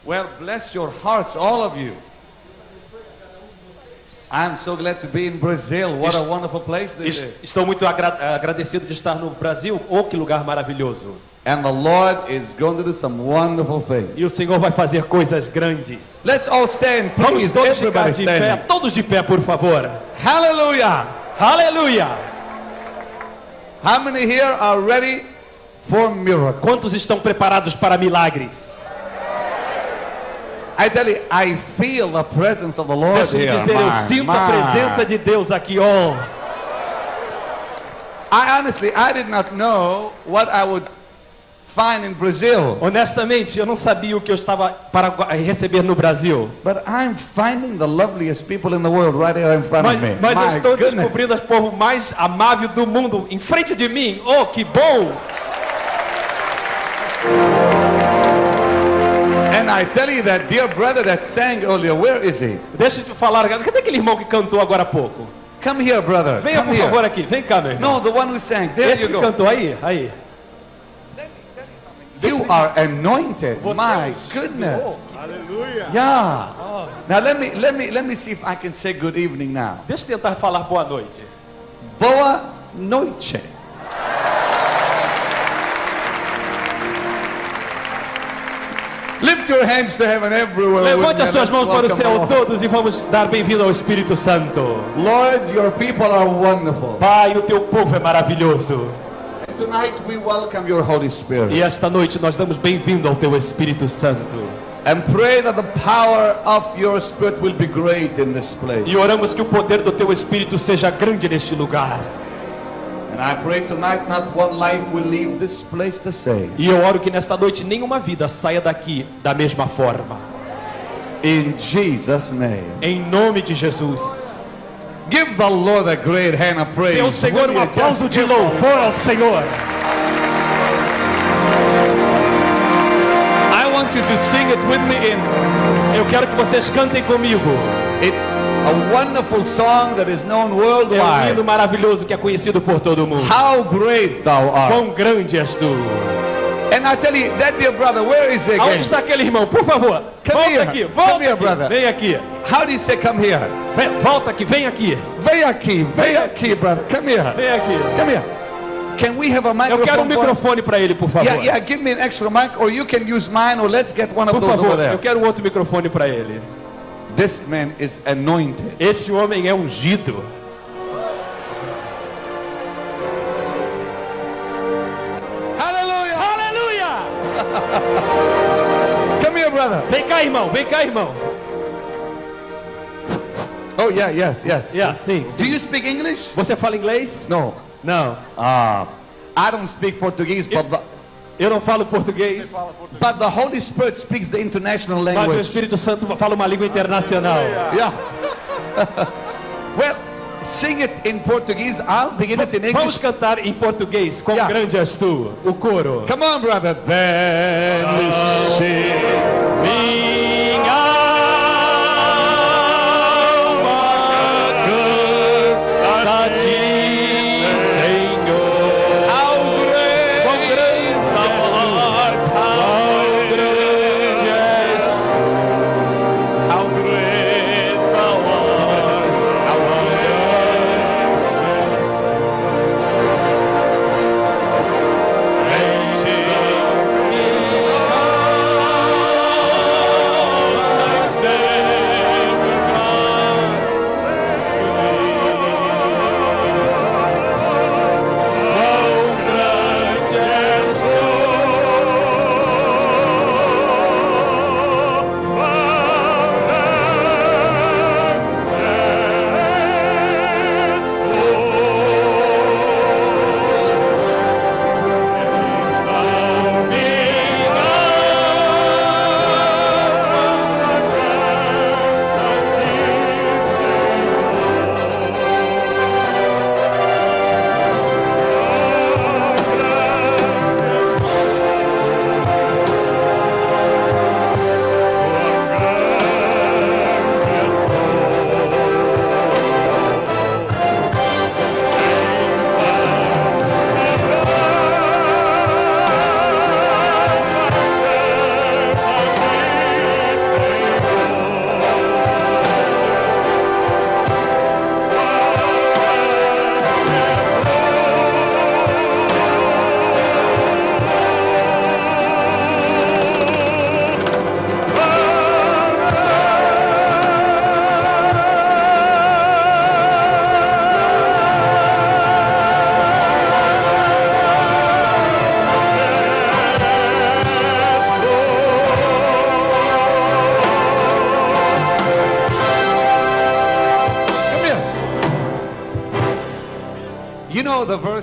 Well, bless your hearts, all of you. I'm so glad to be in Brazil. What a wonderful place this is. Estou muito agradecido de estar no Brasil. Oh, que lugar maravilhoso. And the Lord is going to do some wonderful things. E o Senhor vai fazer coisas grandes. Let's all stand, Vamos please. todos ficar Everybody de pé. stand. Todos de pé, por favor. Hallelujah. Aleluia. How many here are ready for miracles? Quantos estão preparados para milagres? I tell you, I feel the presence of the Lord Deixa-me here. dizer, eu sinto a presença de Deus aqui. Oh. I did not know what I would find in Brazil. Honestamente, eu não sabia o que eu estava para receber no Brasil. But I'm finding the loveliest people in the world right here in front of me. Mas eu My estou goodness. descobrindo o povo mais amável do mundo em frente de mim. Oh, que bom! And I tell you that dear brother that sang earlier, where is he? Deixa eu te falar, cadê aquele irmão que cantou agora há pouco? Come here, brother. Venha, Come por here. favor, aqui. Vem cá, meu irmão. No, the one who sang. There Esse you que go. cantou aí, aí. You are anointed. Você My é goodness. Aleluia. Yeah. Now let me see if I can say good evening now. Deixa eu tentar falar boa noite. Boa noite. Lift your hands to heaven everywhere. Levante as suas mãos para o céu Lord. todos e vamos dar bem-vindo ao Espírito Santo. Lord, your people are wonderful. Pai, o teu povo é maravilhoso. Tonight we welcome your Holy Spirit. E esta noite nós damos bem-vindo ao teu Espírito Santo. And pray that the power of your Spirit will be great in this place. E oramos que o poder do teu Espírito seja grande neste lugar. And I pray tonight not one life will leave this place the same. E eu oro que nesta noite nenhuma vida saia daqui da mesma forma. In Jesus' name. Em nome de Jesus. Give the Lord a great hand of praise. Dê ao Senhor Will um you aplauso just de give louvor ao Senhor. I want you to sing it with me in. Eu quero que vocês cantem comigo. It's a wonderful song that is known É um worldwide. hino maravilhoso que é conhecido por todo mundo. How great thou art. Quão grande és tu. And I tell you, that dear brother, where is he Aonde again? está aquele irmão? Por favor, Come volta here. aqui. Come Volta here, aqui. brother. Vem aqui. How do you say come here? Volta aqui, vem aqui. Vem aqui, brother. Come here. Vem aqui. Come here. Can we have a Eu microphone? quero um microfone para ele, por favor. Yeah, give me an extra mic, or you can use mine, or let's get one of Por those over favor, there. eu quero um outro microfone para ele. This man is anointed. Esse homem é ungido. Hallelujah! Aleluia! Come here, brother. Vem cá, irmão. Vem cá, irmão. Oh yeah, yes. Sim. Do you speak English? Você fala inglês? No. Não. I don't speak Portuguese, Eu não falo português, but the Holy Spirit speaks the international mas o language. Espírito Santo fala uma língua internacional. Yeah. Well, sing it in Portuguese. I'll begin it in Vamos English. cantar em português. Quão Yeah. grande és tu? O coro. Come on, brother. Then sing. Minha alma canta a ti, Senhor. How great Quão grande és tu? How great thou art. How great.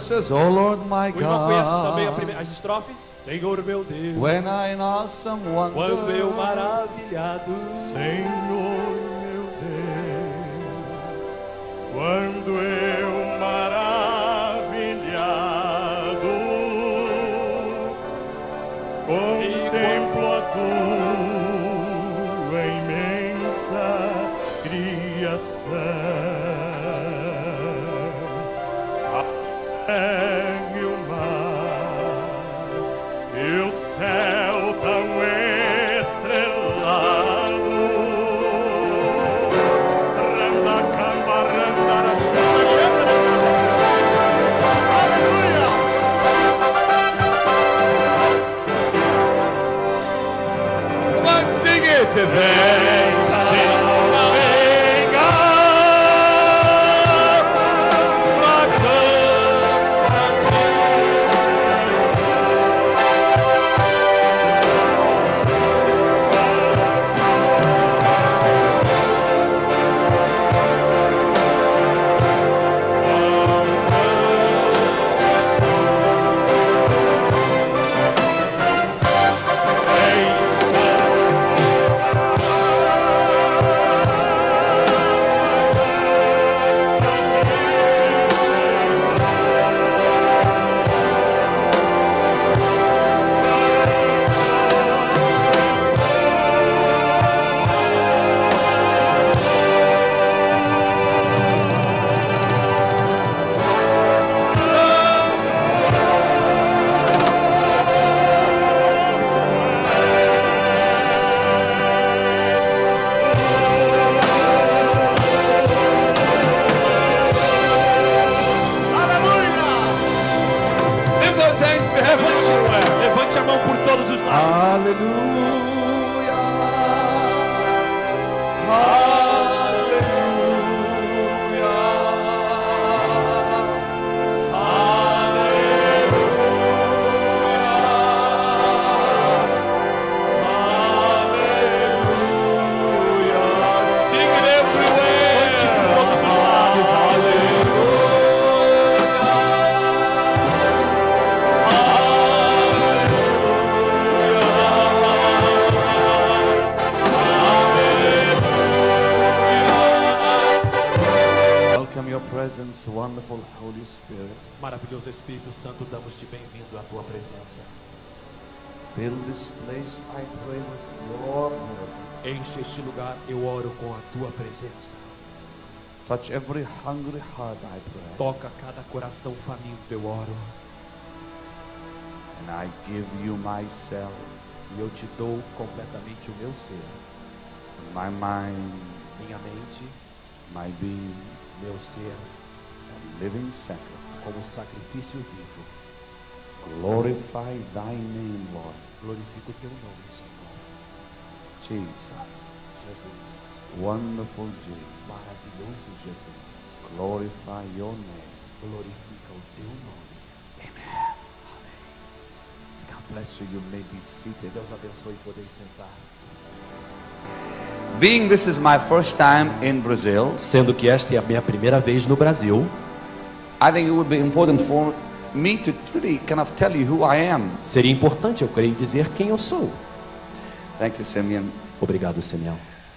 verses, oh Lord my O irmão conhece também God. as estrofes? Senhor meu Deus, When I in awesome wonder, quando eu maravilhado, Senhor meu Deus, quando eu maravilhado contemplo a tua imensa criação, a terra e o mar e o céu tão estrelado. Aleluia! come on, sing it. Vem, Senhor, venha, Lift those hands to heaven. levante a mão por todos os lados. Hallelujah. Sing it everywhere. Levante por todos os lados. Welcome your presence, wonderful Holy Spirit. Maravilhoso Espírito Santo, damos-te bem-vindo à tua presença. Fill this place, I pray, with your presence. Enche este lugar, eu oro com a tua presença. Touch every hungry heart, I pray. Toca cada coração faminto, eu oro. And I give you myself, E eu te dou completamente o meu ser, my mind, minha mente, my being, meu ser, a living sacrifice. como sacrifício vivo. Glorify thy name, Lord. Glorifico o teu nome, Senhor. Jesus. Jesus, Wonderful Jesus. maravilhoso Jesus. Glorify your name. Glorifica o teu nome. Amen. God bless you. You may be seated. Deus abençoe e poder sentar. Being this is my first time in Brazil, Sendo que esta é a minha primeira vez no Brasil, I think it would be important for me to really kind of tell you who I am. seria importante, eu creio, dizer quem eu sou. Thank you, Simeon. Obrigado, Simeão.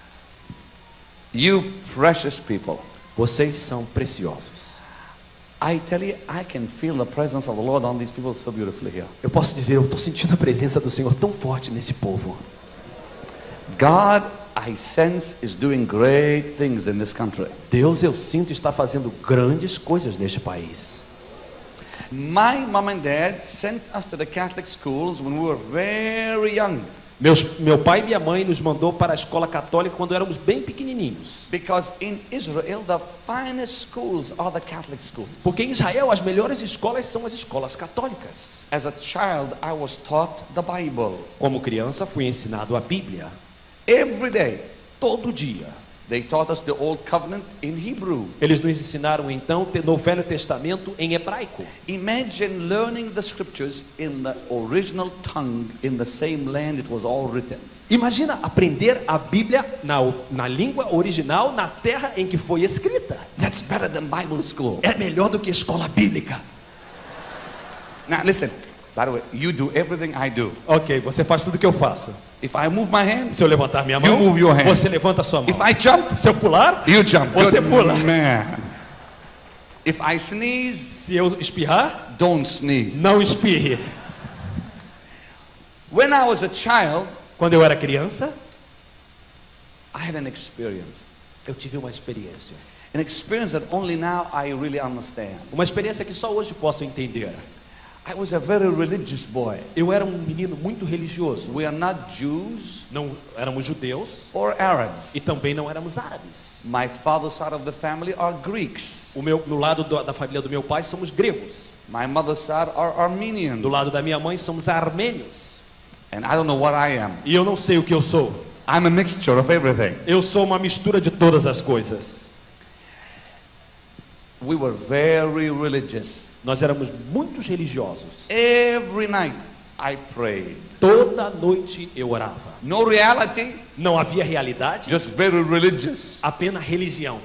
You precious people. Vocês são preciosos. I tell you, I can feel the presence of the Lord on these people so beautifully here. Eu posso dizer, eu estou sentindo a presença do Senhor tão forte nesse povo. God, I sense, is doing great things in this country. Deus, eu sinto, está fazendo grandes coisas neste país. My mom and dad sent us to the Catholic schools when we were very young. Meu pai e minha mãe nos mandou para a escola católica quando éramos bem pequenininhos. Because in Israel, the finest schools are the Catholic schools. Porque em Israel as melhores escolas são as escolas católicas. As a child, I was taught the Bible. Como criança fui ensinado a Bíblia. Every day, Todo dia. they taught us the Old Covenant in Hebrew. Eles nos ensinaram então no Velho Testamento em hebraico. Imagine learning the scriptures in the original tongue in the same land it was all written. Imagina aprender a Bíblia na língua original, na terra em que foi escrita. That's better than Bible school. É melhor do que escola bíblica. Now listen, by the way, you do everything I do. Ok, você faz tudo que eu faço. If I move my hand, Se eu levantar minha You mão, move your hand. você levanta a sua mão. if I jump, Se eu pular, you jump. Você Good pula. man. If I sneeze, se eu espirrar, don't sneeze. não espirre. When I was a child, Quando eu era criança, I had an experience. eu tive uma experiência. An experience that only now I really understand. Uma experiência que só hoje posso entender. I was a very religious boy. Eu era um menino muito religioso. We are not Jews Não éramos judeus or Arabs. e também não éramos árabes. My father's side of the family are Greeks. No lado da família do meu pai somos gregos. My mother's side are Armenians. Do lado da minha mãe somos armênios. And I don't know what I am. E eu não sei o que eu sou. I'm a mixture of everything. Eu sou uma mistura de todas as coisas. We were very religious. Nós éramos muito religiosos. Every night I prayed. Toda noite eu orava. No reality, Não havia realidade, just very religious. apenas religião.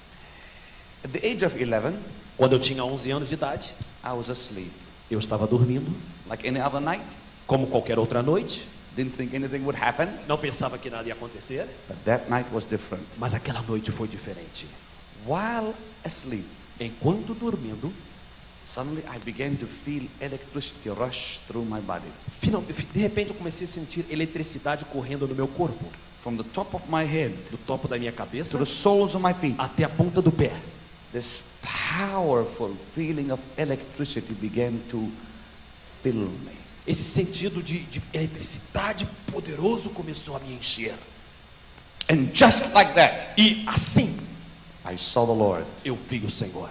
At the age of 11, Quando eu tinha 11 anos de idade, I was asleep. eu estava dormindo, Like any other night. como qualquer outra noite. Didn't think anything would happen. Não pensava que nada ia acontecer, But that night was different. mas aquela noite foi diferente. While asleep, Enquanto dormindo, suddenly I began to feel electricity rush through my body. de repente eu comecei a sentir eletricidade correndo no meu corpo, From the top of my head do topo da minha cabeça to the soles of my feet. até a ponta do pé. This powerful feeling of electricity began to fill me. Esse sentido de eletricidade poderoso começou a me encher. And just like that, E assim I saw the Lord. eu vi o Senhor.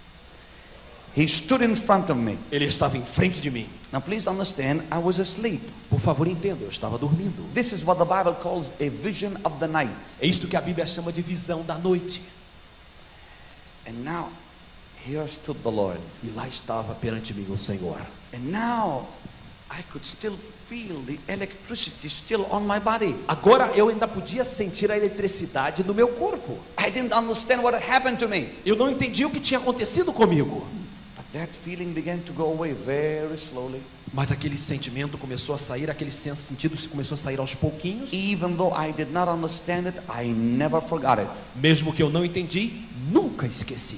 He stood in front of me. Ele estava em frente de mim. Now please understand, I was asleep. Por favor, entenda, eu estava dormindo. This is what the Bible calls a vision of the night. É isto que a Bíblia chama de visão da noite. And now, here stood the Lord. E lá estava perante mim o Senhor. And now, I could still feel the electricity still on my body. Agora eu ainda podia sentir a eletricidade no meu corpo. I didn't understand what had happened to me. Eu não entendi o que tinha acontecido comigo. But that feeling began to go away very slowly. Mas aquele sentimento começou a sair, aquele sentido começou a sair aos pouquinhos. Even though I did not understand it, I never forgot it. Mesmo que eu não entendi, nunca esqueci.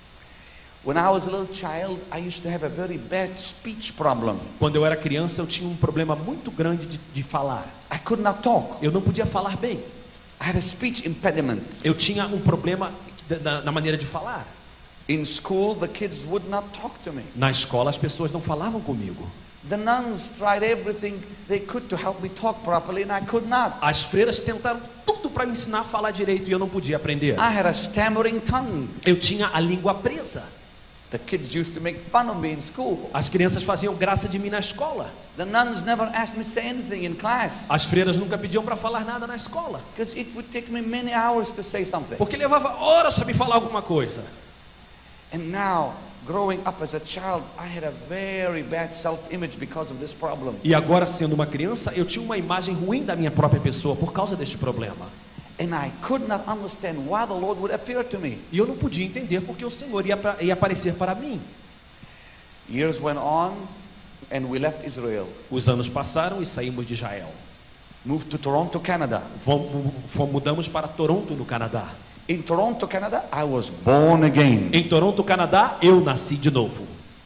When I was a little child, I used to have a very bad speech problem. Quando eu era criança, eu tinha um problema muito grande de falar. I could not talk. Eu não podia falar bem. I had a speech impediment. Eu tinha um problema na maneira de falar. In school, the kids would not talk to me. Na escola, as pessoas não falavam comigo. The nuns tried everything they could to help me talk properly, and I could not. As freiras tentaram tudo para me ensinar a falar direito e eu não podia aprender. I had a stammering tongue. Eu tinha a língua presa. The kids used to make fun of me in school. As crianças faziam graça de mim na escola. The nuns never asked me to say anything in class, As freiras nunca pediam para falar nada na escola, because it would take me many hours to say something. porque levava horas para me falar alguma coisa. And now, growing up as a child, I had a very bad self-image because of this problem. E agora, sendo uma criança, eu tinha uma imagem ruim da minha própria pessoa por causa deste problema. And I could not understand why the Lord would appear to me. E eu não podia entender porque o Senhor ia aparecer para mim. Years went on, and we left Israel. Os anos passaram e saímos de Israel. Moved to Toronto, Canada. Mudamos para Toronto, no Canadá. In Toronto, Canada, I was born again. Em Toronto, Canadá, eu nasci de novo.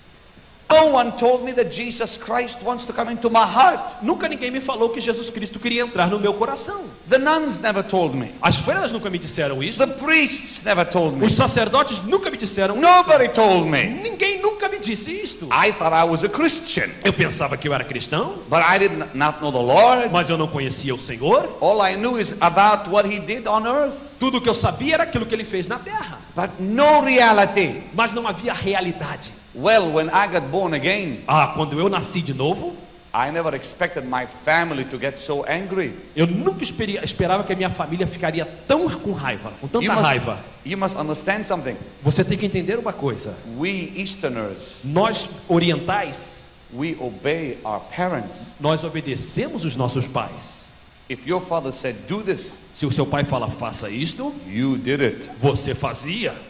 No one told me that Jesus Christ wants to come into my heart. Nunca ninguém me falou que Jesus Cristo queria entrar no meu coração. The nuns never told me. As freiras nunca me disseram isso. The priests never told me. Os sacerdotes nunca me disseram. Nobody told me. Ninguém nunca me disse isto. I thought I was a Christian, Eu pensava que eu era cristão, but I did not know the Lord. mas eu não conhecia o Senhor. All I knew is about what He did on earth, Tudo que eu sabia era aquilo que ele fez na terra, but no reality. mas não havia realidade. Well, when I got born again, Quando eu nasci de novo, I never expected my family to get so angry. eu nunca esperava que a minha família ficaria tão com raiva, com tanta raiva. You must understand something. Você tem que entender uma coisa. We Easterners, Nós orientais, we obey our parents. nós obedecemos os nossos pais. If your father said, do this, Se o seu pai fala, faça isto, you did it. você fazia.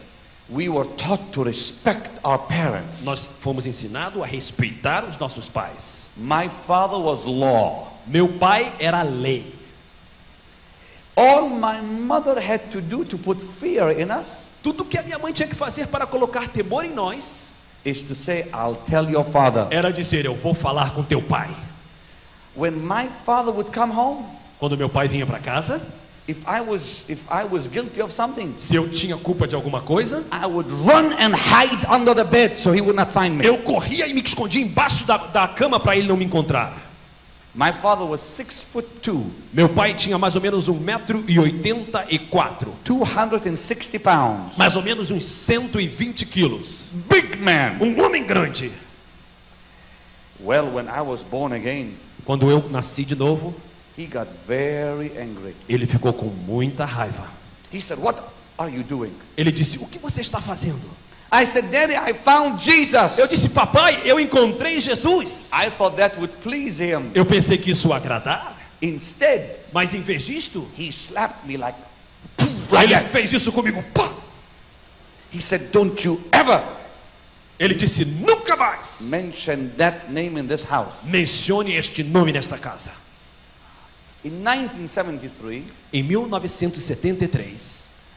We were taught to respect our parents. Nós fomos ensinados a respeitar os nossos pais. My father was law. Meu pai era lei. All my mother had to do to put fear in us Tudo que a minha mãe tinha que fazer para colocar temor em nós is to say, I'll tell your father. era dizer: eu vou falar com teu pai. When my father would come home, Quando meu pai vinha para casa, if I was guilty of something, se eu tinha culpa de alguma coisa, I would run and hide under the bed so he would not find me. eu corria e me escondia embaixo da cama para ele não me encontrar. My father was 6'2", Meu pai tinha mais ou menos 1,84 m, 260 pounds. mais ou menos uns 120 quilos. Big man. Homem grande. Well, when I was born again, Quando eu nasci de novo, he got very angry. ele ficou com muita raiva. He said, what are you doing? Ele disse: o que você está fazendo? I said, Daddy, I found Jesus. Eu disse: papai, eu encontrei Jesus. I thought that would please him. Eu pensei que isso ia agradar, Instead, mas em vez disto, he slapped me like ele that. fez isso comigo. Pá! He said, don't you ever Ele disse: nunca mais mention that name in this house. mencione este nome nesta casa. In 1973, Em 1973,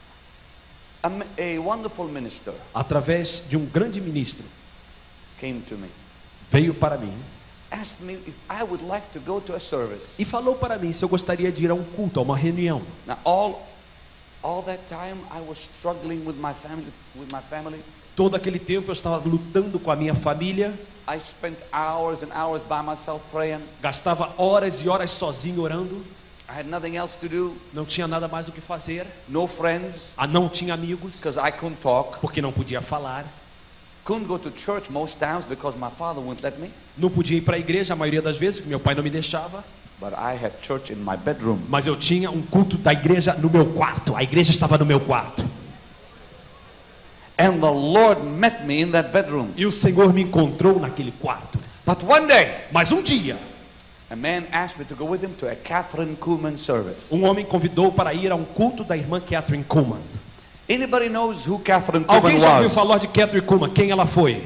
a wonderful minister através de um grande ministro, came to me, veio para mim asked me if I would like to go to a service. e falou para mim se eu gostaria de ir a um culto, a uma reunião. Now, all that time I was struggling with my family. Todo aquele tempo eu estava lutando com a minha família, I spent hours and hours by myself praying. gastava horas e horas sozinho orando, I had nothing else to do, não tinha nada mais o que fazer, no friends, não tinha amigos, because I couldn't talk. porque não podia falar, Couldn't go to church most times because my father wouldn't let me. não podia ir para a igreja a maioria das vezes, porque meu pai não me deixava, But I had church in my bedroom. mas eu tinha um culto da igreja no meu quarto, a igreja estava no meu quarto. And the Lord met me in that bedroom. E o Senhor me encontrou naquele quarto. But one day, Mas um dia, a man asked me to go with him to a Catherine Kuhlman service. um homem convidou para ir a um culto da irmã Catherine Kuhlman. Anybody knows who Catherine Alguém Kuhlman já ouviu was? falar de Catherine Kuhlman? Quem ela foi?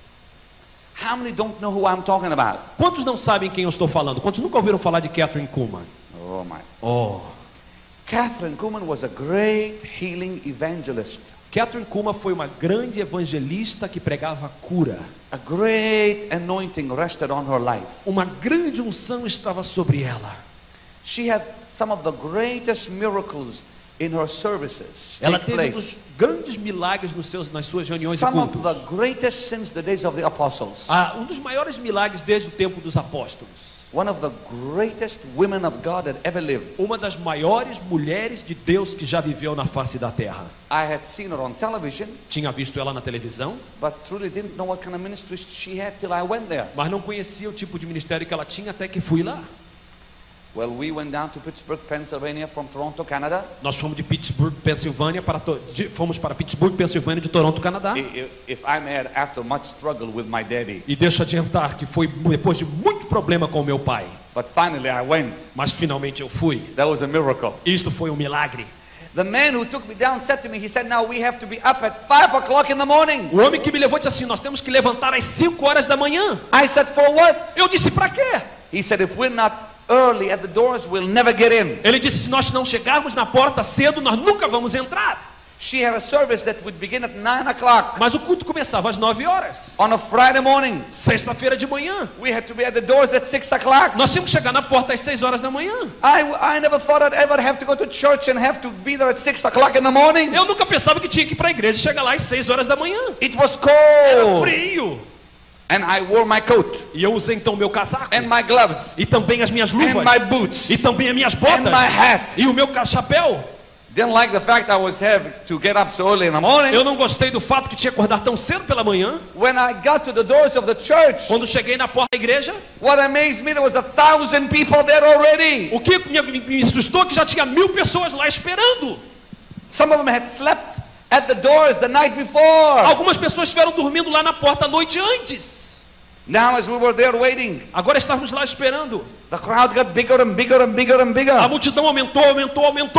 How many don't know who I'm talking about? Quantos não sabem quem eu estou falando? Quantos nunca ouviram falar de Catherine Kuhlman? Oh my. Oh, Catherine Kuhlman was a great healing evangelist. Catherine Kuhlman foi uma grande evangelista que pregava cura. A great anointing rested on her life. Uma grande unção estava sobre ela. She had some of the greatest miracles in her services Ela take teve place. grandes milagres nas suas reuniões e Some of cultos. the greatest since the days of the apostles. Um dos maiores milagres desde o tempo dos apóstolos. One of the greatest women of God that ever lived. Uma das maiores mulheres de Deus que já viveu na face da terra. I had seen her on television, Tinha visto ela na televisão, but truly didn't know what kind of ministry she had till I went there. mas não conhecia o tipo de ministério que ela tinha até que fui lá. Well, we went down to Pittsburgh, Pennsylvania from Toronto, Canada. Nós fomos de Pittsburgh, Pensilvânia, fomos para Pittsburgh, Pensilvânia, de Toronto, Canadá. If I may add, after much struggle with my daddy. E deixa eu adiantar que foi depois de muito problema com o meu pai. But finally I went. Mas finalmente eu fui. That was a miracle. Isto foi um milagre. The man who took me down said to me, he said, now we have to be up at 5 o'clock in the morning. O homem que me levou disse assim: nós temos que levantar às 5 horas da manhã. I said, for what? Eu disse: para quê? He said, if we're not early at the doors, we'll never get in. Ele disse: se nós não chegarmos na porta cedo, nós nunca vamos entrar. She had a service that would begin at 9 o'clock Mas o culto começava às 9 horas. on a Friday morning. Sexta-feira de manhã. We had to be at the doors at 6 o'clock. Nós tínhamos que chegar na porta às 6 horas da manhã. I never thought I'd ever have to go to church and have to be there at 6 o'clock in the morning. Eu nunca pensava que tinha que ir para a igreja e chegar lá às 6 horas da manhã. It was Era cold. frio. And I wore my coat E eu usei então meu casaco. and my gloves E também as minhas luvas. and my boots E também as minhas and botas. my hat. E o meu chapéu. Didn't like the fact I was having to get up so early in the morning. Eu não gostei do fato que tinha que acordar tão cedo pela manhã. When I got to the doors of the church, Quando cheguei na porta da igreja, what amazed me, there was 1,000 people there already. o que me assustou é que já tinha 1000 pessoas lá esperando. Some of them had slept at the doors the night before. Algumas pessoas estiveram dormindo lá na porta a noite antes. Now as we were there waiting, Agora estávamos lá esperando. the crowd got bigger and bigger and bigger and bigger. A multidão aumentou.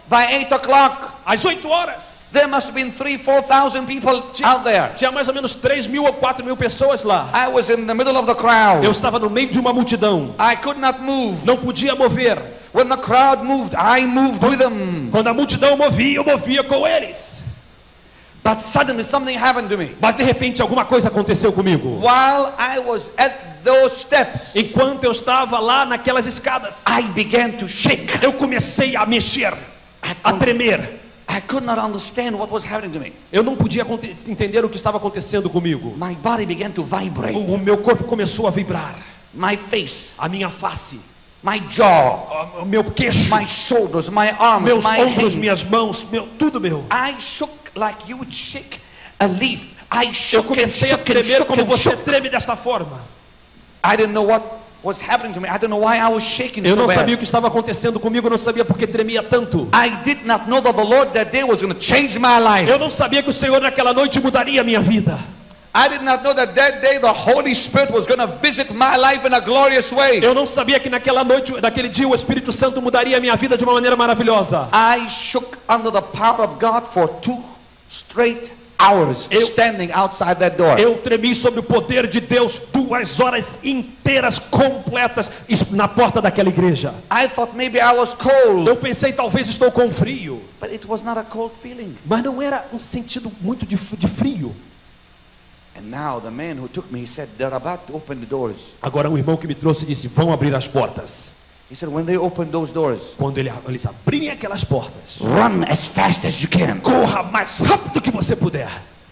By 8 o'clock, Às 8 horas, there must have been 3,000-4,000 people out there. tinha mais ou menos 3.000 ou 4.000 pessoas lá. I was in the middle of the crowd. Eu estava no meio de uma multidão. I could not move. Não podia mover. When the crowd moved, I moved with them. Quando a multidão movia, eu movia com eles. But suddenly something happened to me. Mas de repente alguma coisa aconteceu comigo. While I was at those steps, Enquanto eu estava lá naquelas escadas, I began to shake. eu comecei a mexer, a tremer. I could not understand what was happening to me. Eu não podia entender o que estava acontecendo comigo. My body began to vibrate. O meu corpo começou a vibrar. My face, A minha face, my jaw, o meu queixo, my shoulders, my arms, meus my ombros, hands. minhas mãos, tudo meu. I shook like you would shake a leaf. I Eu shook and comecei a shook and tremer shook como and você shook. treme desta forma. I didn't know what was happening to me. I don't know why I was shaking Eu so não sabia o bad. que estava acontecendo comigo, eu não sabia porque tremia tanto. I did not know that the Lord that day was going to change my life. Eu não sabia que o Senhor naquela noite mudaria a minha vida. I did not know that that day the Holy Spirit was going to visit my life in a glorious way. Eu não sabia que naquela noite, naquele dia, o Espírito Santo mudaria a minha vida de uma maneira maravilhosa. I shook under the power of God for 2 straight hours standing outside that door. Eu tremi sob o poder de Deus 2 horas inteiras, completas, na porta daquela igreja. I thought maybe I was cold, Eu pensei, talvez estou com frio. but it was not a cold feeling. Mas não era um sentido muito de frio. And now the man who took me, he said, they're about to open the doors. Agora um irmão que me trouxe disse, vão abrir as portas. He said, when they open those doors, Quando eles abrirem aquelas portas, run as fast as you can. corra mais rápido que você puder.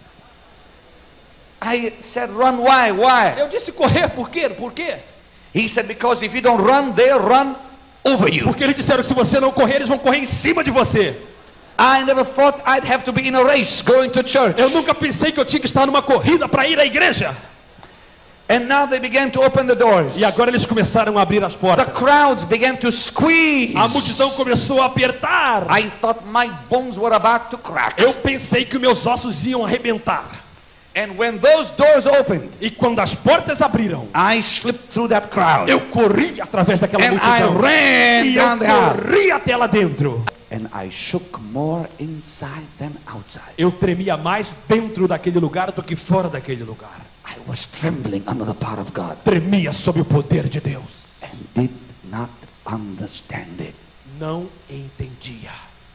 I said, run, why? Why? Eu disse, correr, por quê? Por quê? He said, because if you don't run, they'll run over you. Porque eles disseram que se você não correr, eles vão correr em cima de você. I never thought I'd have to be in a race going to church. Eu nunca pensei que eu tinha que estar numa corrida para ir à igreja. And now they began to open the doors. E agora eles começaram a abrir as The portas. crowds began to squeeze. A multidão começou a apertar. I thought my bones were about to crack. Eu pensei que meus ossos iam arrebentar. And when those doors opened, E quando as portas abriram, I slipped through that crowd. eu corri através daquela And I multidão. ran E down the eu aisle. corri até lá dentro. And I shook more inside than outside. Eu tremia mais dentro daquele lugar do que fora daquele lugar. I was trembling under the power of God Tremia sob o poder de Deus. and did not understand it. Não entendia.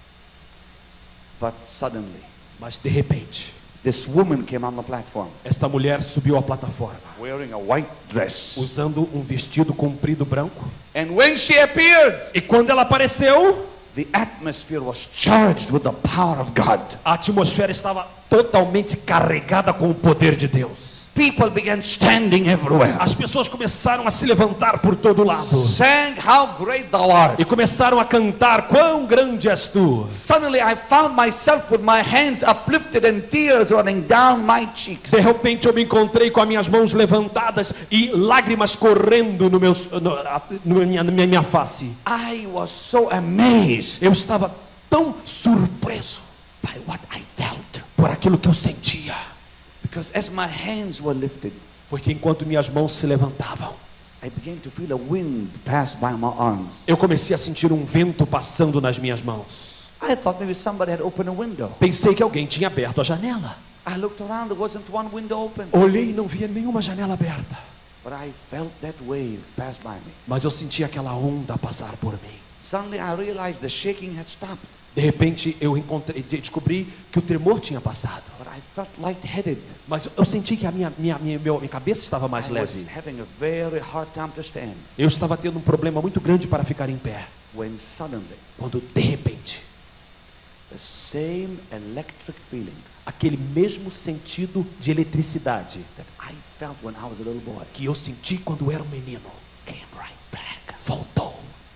But suddenly, Mas de repente, this woman came on the platform esta mulher subiu à plataforma, wearing a white dress. usando um vestido comprido branco. And when she appeared, E quando ela apareceu, the atmosphere was charged with the power of God. a atmosfera estava totalmente carregada com o poder de Deus. People began standing everywhere. As pessoas começaram a se levantar por todo lado. Sang, how great thou art. E começaram a cantar, quão grande és tu. Suddenly I found myself with my hands uplifted and tears running down my cheeks. De repente eu me encontrei com as minhas mãos levantadas e lágrimas correndo na minha face. I was so amazed Eu estava tão surpreso by what I felt. por aquilo que eu sentia. Because as my hands were lifted, Porque enquanto minhas mãos se levantavam, I began to feel a wind pass by my arms. eu comecei a sentir um vento passando nas minhas mãos. I thought maybe somebody had opened a window. Pensei que alguém tinha aberto a janela. I looked around, there wasn't one window open. Olhei e não via nenhuma janela aberta. But I felt that wave pass by me. Mas eu senti aquela onda passar por mim. Suddenly I realized the shaking had stopped. De repente eu descobri que o tremor tinha passado. But I felt lightheaded. Mas eu senti que a minha cabeça estava mais I was leve. having a very hard time to stand. Eu estava tendo um problema muito grande para ficar em pé. When suddenly, Quando de repente, the same electric feeling aquele mesmo sentido de eletricidade that I felt when I was a little boy que eu senti quando era um menino came right back. voltou.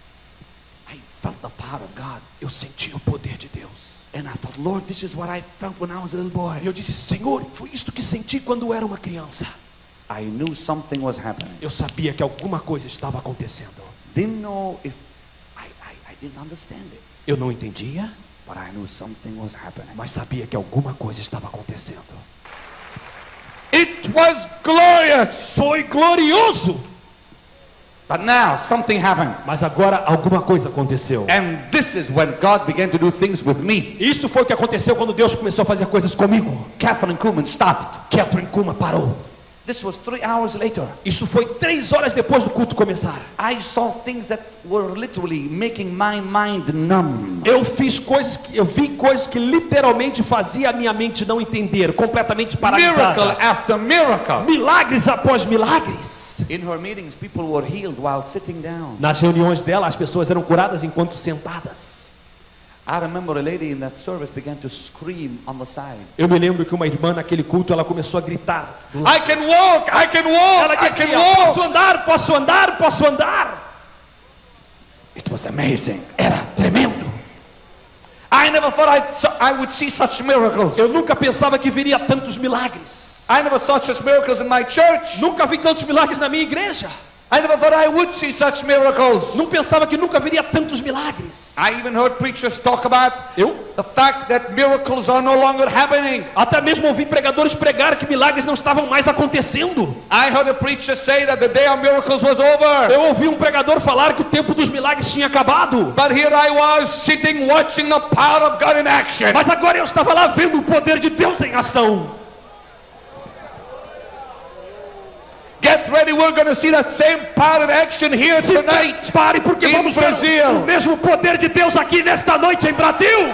I felt the power of God. Eu senti o poder de Deus. And I thought, Lord, this is what I felt when I was a little boy. E eu disse, Senhor, foi isto que senti quando era uma criança. I knew something was happening. Eu sabia que alguma coisa estava acontecendo. Didn't know if I didn't understand it. Eu não entendia, But I knew something was happening. mas sabia que alguma coisa estava acontecendo. It was glorious. Foi glorioso! But now something happened. Mas agora alguma coisa aconteceu. And this is when God began to do things with me. Isto foi o que aconteceu quando Deus começou a fazer coisas comigo. Catherine Kuhlman stopped. Catherine Kuhlman parou. This was 3 hours later. Isso foi 3 horas depois do culto começar. I saw things that were literally making my mind numb. Eu vi coisas que literalmente fazia a minha mente não entender, completamente paralisada. Miracle after miracle. Milagres após milagres. In her meetings, people were healed while sitting down. Nas reuniões dela, as pessoas eram curadas enquanto sentadas. I remember a lady in that service began to scream on the side. Eu me lembro que uma irmã naquele culto, ela começou a gritar. I can walk, I can walk, Ela I dizia, can walk. posso andar, posso andar, posso andar. It was amazing. Era tremendo. I never thought I would see such miracles. Eu nunca pensava que viria tantos milagres. I never saw such miracles in my church. Nunca vi tantos milagres na minha igreja. I never thought I would see such miracles. Não pensava que nunca viria tantos milagres. I even heard preachers talk about Eu the fact that miracles are no longer happening. até mesmo ouvi pregadores pregar que milagres não estavam mais acontecendo. I heard a preacher say that the day of miracles was over. Eu ouvi um pregador falar que o tempo dos milagres tinha acabado. But here I was sitting watching the power of God in action. Mas agora eu estava lá vendo o poder de Deus em ação. Get ready, we're going to see that same power in action here tonight. Pare, porque In vamos ver Brazil. o mesmo poder de Deus aqui nesta noite em Brasil.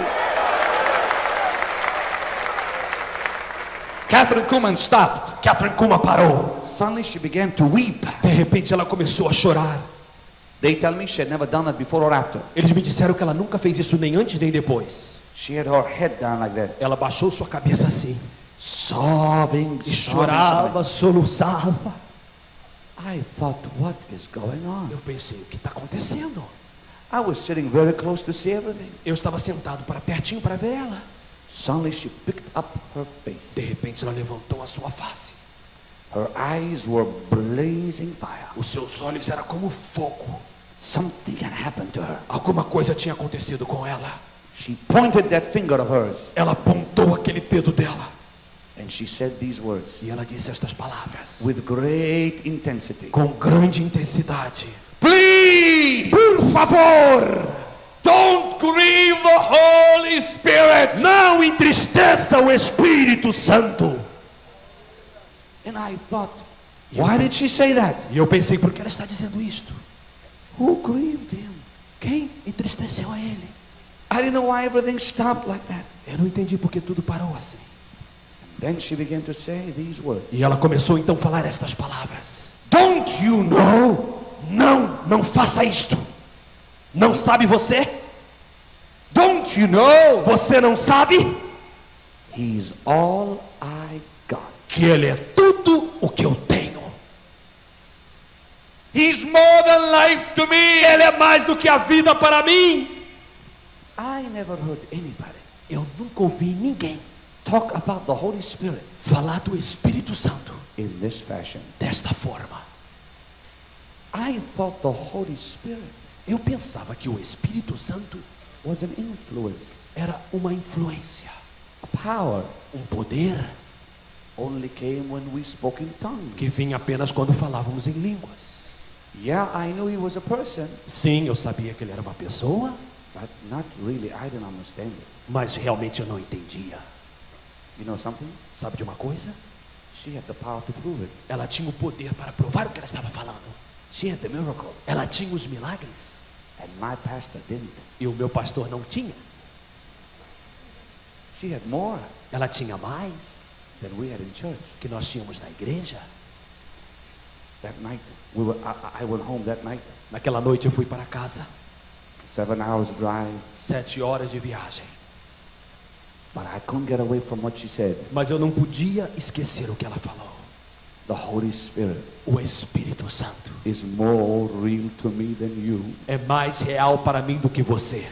Catherine Kuhlman stopped. Catherine Kuhlman parou. Suddenly she began to weep. De repente ela começou a chorar. They tell me she had never done that before or after. Eles me disseram que ela nunca fez isso nem antes nem depois. She had her head down like that, Ela baixou sua cabeça assim sobbing, e sobbing, chorava, soluçava. I thought, what is going on? Eu pensei, o que está acontecendo? I was sitting very close to see everything. Eu estava sentado para pertinho para ver ela. Suddenly she picked up her face. De repente ela levantou a sua face. Her eyes were blazing fire. Os seus olhos eram como fogo. Something had happened to her. Alguma coisa tinha acontecido com ela. She pointed that finger of hers Ela apontou aquele dedo dela. and she said these words E ela disse estas palavras. with great intensity. Com grande intensidade. Please, Por favor, don't grieve the Holy Spirit. não entristeça o Espírito Santo. And I thought, why did she say that? E eu pensei, por que ela está dizendo isto? Who grieved him? Quem entristeceu a ele? I didn't know why everything stopped like that. Eu não entendi porque tudo parou assim. Then she began to say these words. E ela começou então a falar estas palavras. Don't you know? Não faça isto. Não sabe você? Don't you know? Você não sabe He's all I got. que ele é tudo o que eu tenho. He's more than life to me. Ele é mais do que a vida para mim. I never heard anybody Eu nunca ouvi ninguém talk about the Holy Spirit falar do Espírito Santo in this fashion. desta forma. I thought the Holy Spirit Eu pensava que o Espírito Santo was an influence, era uma influência, a power, poder only came when we spoke in tongues. que vinha apenas quando falávamos em línguas. Yeah, I knew he was a person, Sim, eu sabia que ele era uma pessoa, but not really. I didn't understand it. mas realmente eu não entendia. You know something? Sabe de uma coisa? She had the power to prove it. Ela tinha o poder para provar o que ela estava falando. She had the miracle, Ela tinha os milagres and my pastor didn't. e o meu pastor não tinha. She had more Ela tinha mais than we had in church. que nós tínhamos na igreja. That night, I went home that night. Naquela noite eu fui para casa, 7 hours drive, 7 horas de viagem. but I couldn't get away from what she said. Mas eu não podia esquecer o que ela falou. The Holy Spirit O Espírito Santo is more real to me than you. é mais real para mim do que você.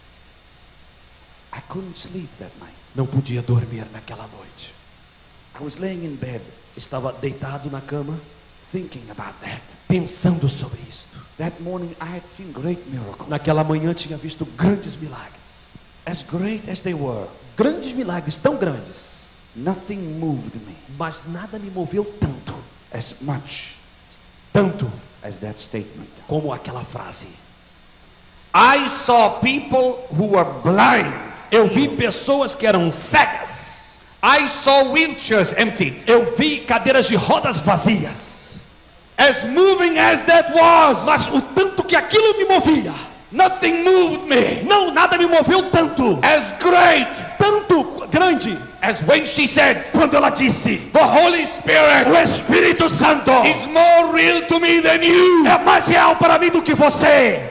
I couldn't sleep that night. Não podia dormir naquela noite. I was laying in bed Estava deitado na cama, thinking about that. pensando sobre isto. That morning I had seen great miracles. Naquela manhã tinha visto grandes milagres. As great as they were, Grandes milagres, tão grandes. nothing moved me Mas nada me moveu tanto. as much Tanto as that statement. como aquela frase. I saw people who were blind. Eu vi pessoas que eram cegas. I saw wheelchairs emptied. Eu vi cadeiras de rodas vazias. As moving as that was, Mas o tanto que aquilo me movia, nothing moved me não, nada me moveu tanto, as great tanto grande, as when she said, quando ela disse: the Holy Spirit o Espírito Santo is more real to me than you. é mais real para mim do que você.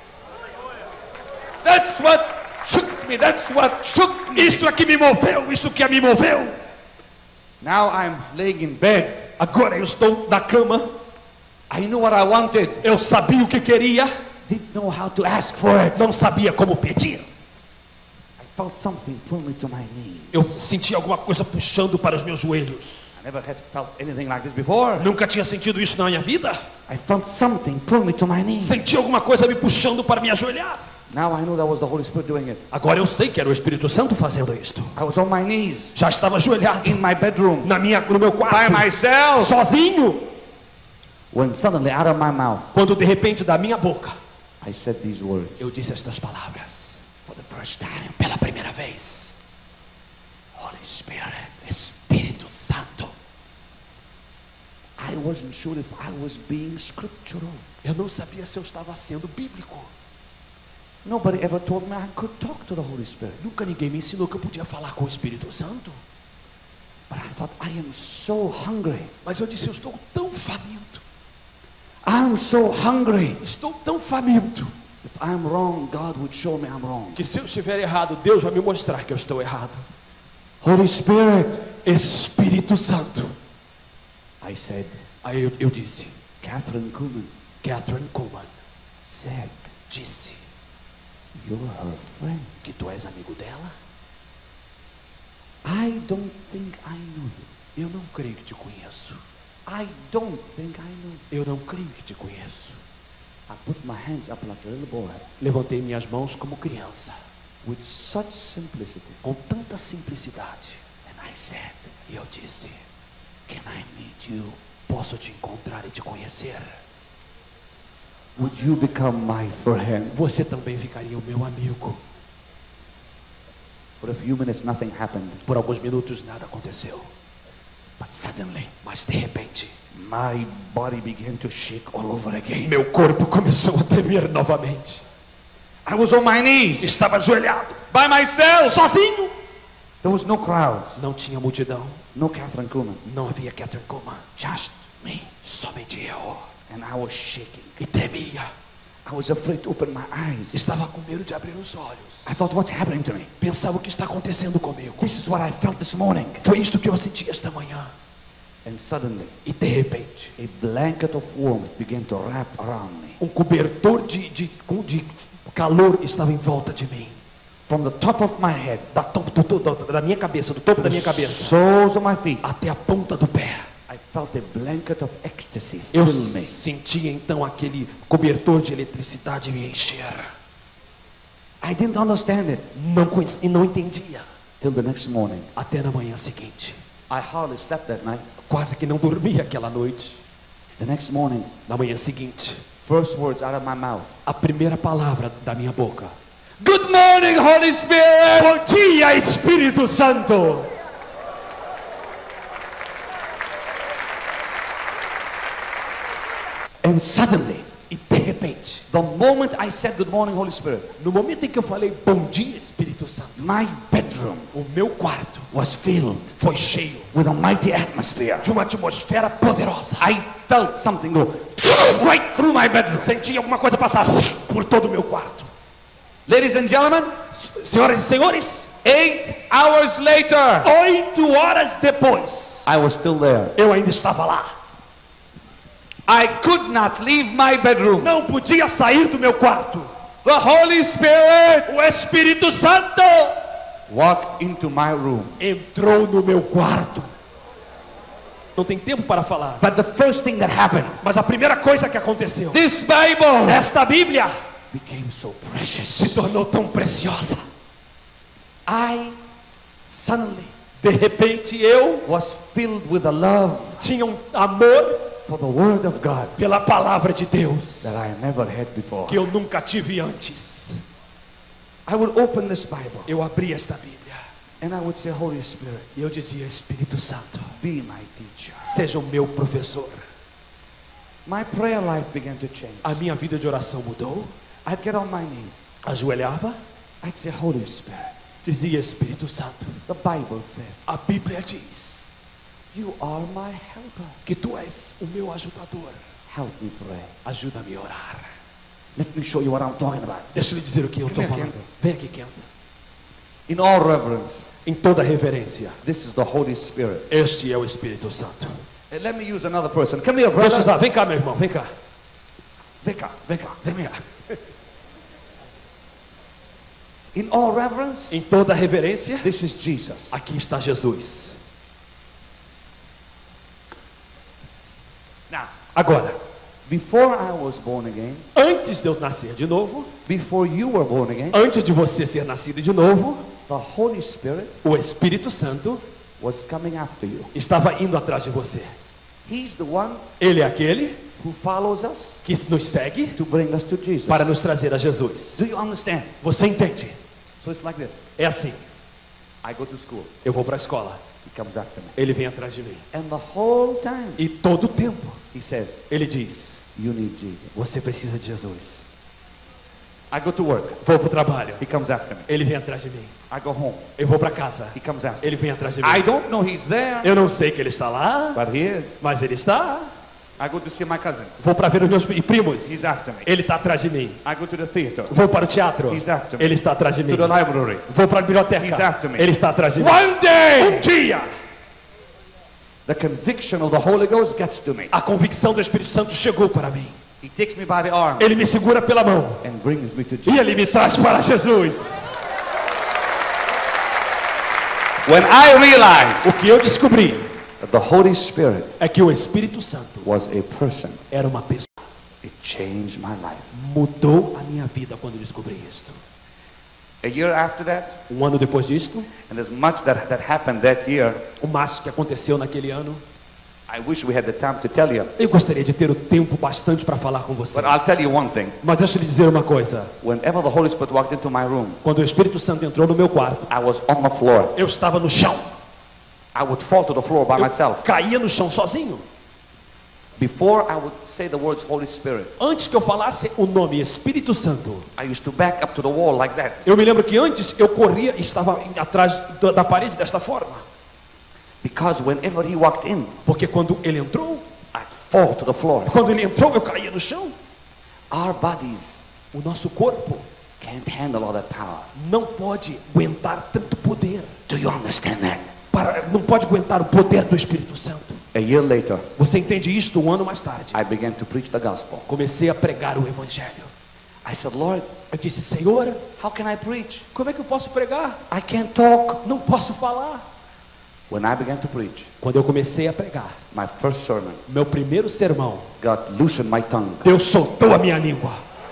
That's what shook me. That's what shook me. Isto é que me moveu, isto que me moveu. Now I'm laying in bed. Agora eu estou na cama, I knew what I wanted. eu sabia o que queria, Didn't know how to ask for it. não sabia como pedir. I felt something pull me to my knees. Eu senti alguma coisa puxando para os meus joelhos. I never had felt anything like this before. Nunca tinha sentido isso na minha vida. I felt something pull me to my knees. Senti alguma coisa me puxando para me ajoelhar. Now I know that was the Holy Spirit doing it. Agora eu sei que era o Espírito Santo fazendo isto. I was on my knees Já estava ajoelhado in my bedroom no meu by quarto, myself sozinho, when suddenly out of my mouth quando de repente da minha boca I said these words. eu disse estas palavras. For the first time, pela primeira vez: Holy Spirit. Espírito Santo. I wasn't sure if I was being scriptural. Eu não sabia se eu estava sendo bíblico. Nobody ever told me I could talk to the Holy Spirit. Nunca ninguém me ensinou que eu podia falar com o Espírito Santo. But I thought, I am so hungry. Mas eu disse: eu estou tão faminto. I'm so hungry. Estou tão faminto If I'm wrong, God would show me I'm wrong. que se eu estiver errado, Deus vai me mostrar que eu estou errado. Holy Spirit. Espírito Santo. I said, Aí eu disse: Catherine Kuhlman Catherine Kuhlman said, disse you're her friend. que tu és amigo dela. I don't think I know you. Eu não creio que te conheço. I don't think I know you. Eu não creio que te conheço. I put my hands up like a little boy Levantei minhas mãos como criança, with such simplicity. com tanta simplicidade. And I said, E eu disse: can I meet you? posso te encontrar e te conhecer? Would you become my friend? Você também ficaria o meu amigo. For a few minutes, nothing happened. Por alguns minutos nada aconteceu. But suddenly, Mas de repente, my body began to shake all over again. meu corpo começou a tremer novamente. I was on my knees Estava ajoelhado, by myself. sozinho. There was no crowd, Não tinha multidão, no Catherine Kuhlman, não havia Catherine Kuhlman, just me. somente eu. And I was shaking. E tremia. I was afraid to open my eyes. Estava com medo de abrir os olhos. I thought, what's happening to me? Pensava: o que está acontecendo comigo? This is what I felt this morning. Foi isto que eu senti esta manhã. And suddenly, E de repente, a blanket of warmth began to wrap around me. um cobertor de calor estava em volta de mim. From the top of my head, Da minha cabeça, do topo da minha cabeça, soles of my feet, até a ponta do pé. I felt a blanket of ecstasy Eu fill me. sentia então aquele cobertor de eletricidade me encher. I didn't understand it E não entendia. till the next morning. Até na manhã seguinte. I hardly slept that night. Quase que não dormia aquela noite. The next morning, Na manhã seguinte, first words out of my mouth. a primeira palavra da minha boca: Good morning, Holy Spirit. bom dia, Espírito Santo. And suddenly, E de repente, the moment I said good morning, Holy Spirit, no momento em que eu falei bom dia, Espírito Santo, my bedroom o meu quarto was filled foi cheio with a mighty atmosphere. de uma atmosfera poderosa. I felt something go right through my bedroom. Senti alguma coisa passar por todo o meu quarto. Ladies and gentlemen, Senhoras e senhores, 8 hours later, 8 horas depois, I was still there. eu ainda estava lá. I could not leave my bedroom. Não podia sair do meu quarto. The Holy Spirit O Espírito Santo walked into my room. entrou no meu quarto. Não tem tempo para falar, But the first thing that happened, mas a primeira coisa que aconteceu, this Bible esta Bíblia became so precious. se tornou tão preciosa. Suddenly, de repente eu Was filled with a love tinha um amor for the Word of God pela palavra de Deus, that I never had before. que eu nunca tive antes. I would open this Bible Eu abri esta Bíblia and I would say, Holy Spirit, e eu dizia: Espírito Santo, be my teacher. seja o meu professor. My prayer life began to change. A minha vida de oração mudou. I'd get on my knees. Ajoelhava, I'd say, Holy Spirit, dizia: Espírito Santo, the Bible says, a Bíblia diz you are my helper. que tu és o meu ajudador. Help me pray. Ajuda-me a orar. Let me show you what I'm talking about. Deixa eu lhe dizer o que eu estou Come here, falando. Kent. Vem aqui, Kent. In all reverence, Em toda reverência, this is the Holy Spirit. este é o Espírito Santo. Let me use another person. Come here, Deixa eu brother. usar. Vem cá, meu irmão, vem cá. Vem cá, vem cá, vem cá. In all reverence, Em toda reverência, this is Jesus. aqui está Jesus. Now, Agora, before I was born again, antes de eu nascer de novo, before you were born again, antes de você ser nascido de novo, the Holy Spirit o Espírito Santo was coming after you. estava indo atrás de você. He's the one Ele é aquele who follows us que nos segue to bring us to Jesus. para nos trazer a Jesus. Do you understand? Você entende? So it's like this. É assim. I go to school. Eu vou para a escola. He comes after me. Ele vem atrás de mim. And the whole time, E todo o tempo, he says, ele diz: you need Jesus. você precisa de Jesus. I go to work. Vou para o trabalho. He comes after me. Ele vem atrás de mim. I go home. Eu vou para casa. He comes after me. Ele vem atrás de mim. I don't know he's there, Eu não sei que ele está lá, but he is. mas ele está. I go to see my cousins. Vou para ver os meus primos. He's after me. Ele está atrás de mim. I go to the theater, Vou para o teatro. He's after me. Ele está atrás de mim. to the library. Vou para a He's biblioteca. after me. Ele está atrás de mim. One day, Dia, the conviction of the Holy Ghost gets to me. a convicção do Espírito Santo chegou para mim. He takes me by the arm Ele me segura pela mão and brings me to e Jesus. ele me traz para Jesus. When I realized O que eu descobri that the Holy Spirit é que o Espírito Santo was a person, era uma pessoa. it changed my life. Mudou a minha vida quando eu descobri isto. A year after that, Um ano depois disto, and there's much that happened that year, o mais que aconteceu naquele ano, I wish we had the time to tell you. eu gostaria de ter o tempo bastante para falar com vocês. But I'll tell you one thing. Mas deixa eu lhe dizer uma coisa. Whenever the Holy Spirit walked into my room, Quando o Espírito Santo entrou no meu quarto, I was on the floor. eu estava no chão. I would fall to the floor by Eu myself. caía no chão sozinho. Before I would say the words Holy Spirit, Antes que eu falasse o nome Espírito Santo, I used to back up to the wall like that. eu me lembro que antes eu corria e estava atrás da parede desta forma. Because whenever he walked in, Porque quando ele entrou, I'd fall to the floor. quando ele entrou, eu caía no chão. Our bodies O nosso corpo can't handle all that power. não pode aguentar tanto poder. Do you understand that? Não pode aguentar o poder do Espírito Santo. A year later, Você entende isto um ano mais tarde? I began to preach the gospel. Comecei a pregar o Evangelho. I said, Lord, Eu disse: Senhor, how can I preach? como é que eu posso pregar? I can't talk. Não posso falar. When I began to preach, Quando eu comecei a pregar, my first sermon, meu primeiro sermão, God loosened my tongue. Deus soltou a minha língua.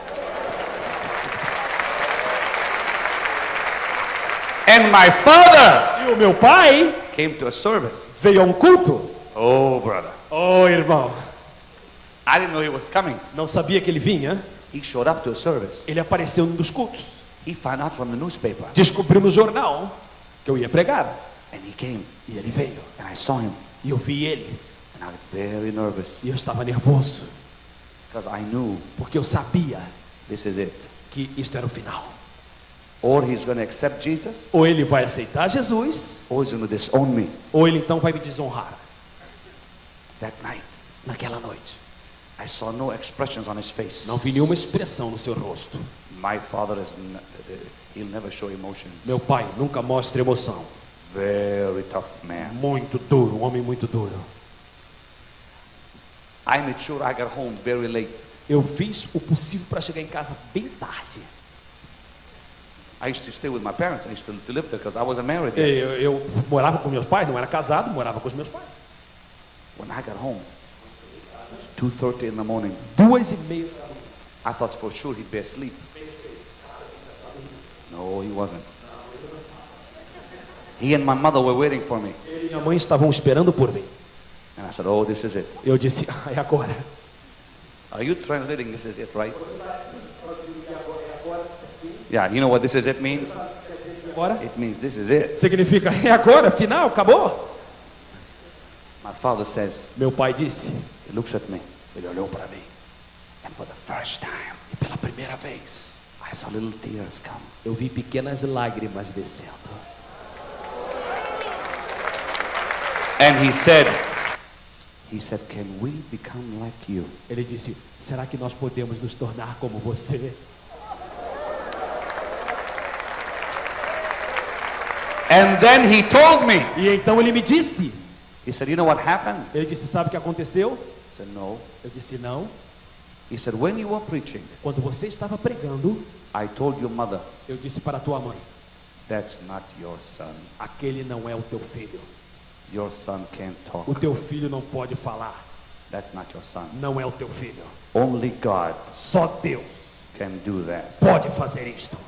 And my father E o meu pai came to a service. veio a um culto. Oh, brother. Oh, irmão, I didn't know he was coming. não sabia que ele vinha. He showed up to a service. Ele apareceu num dos cultos. He found out from the newspaper. Descobriu no jornal que eu ia pregar. And he came. E ele veio. And I saw him. E eu vi ele. And I was very nervous. E eu estava nervoso. Because I knew Porque eu sabia this is it. que isto era o final. Or he's going to accept Jesus, Ou ele vai aceitar Jesus, or he's going to disown me. ou ele então vai me desonrar. That night, Naquela noite, I saw no expressions on his face. não vi nenhuma expressão no seu rosto. My father he'll never show emotions. Meu pai nunca mostra emoção. Very tough man. Muito duro, um homem muito duro. I made sure I got home very late. Eu fiz o possível para chegar em casa bem tarde. I used to stay with my parents. I used to live there because I wasn't married yet. Eu morava com meus pais, não era casado, morava com os meus pais. When I got home, 2:30 in the morning, 2:30. I thought for sure he'd be asleep. No, he wasn't. He and my mother were waiting for me. Ele e minha mãe estavam esperando por mim. And I said, oh, this is it. Eu disse, é agora. Are you translating this is it, right? Yeah, you know what this is it means? Agora? It means this is it. Significa, é agora, final, acabou. My father says, Meu pai disse, he looks at me. Ele olhou para mim. And for the first time, e pela primeira vez, I saw little tears come. eu vi pequenas lágrimas descendo. And he said, can we become like you? Ele disse, será que nós podemos nos tornar como você? And then he told me, E então ele me disse, he said, you know what happened? ele disse, sabe o que aconteceu? I said, no. Eu disse, não. He said, when you were preaching, Quando você estava pregando, I told your mother, eu disse para tua mãe, that's not your son. aquele não é o teu filho. Your son can't talk. O teu filho não pode falar. That's not your son. Não é o teu filho. Only God Só Deus can do that. pode fazer isto.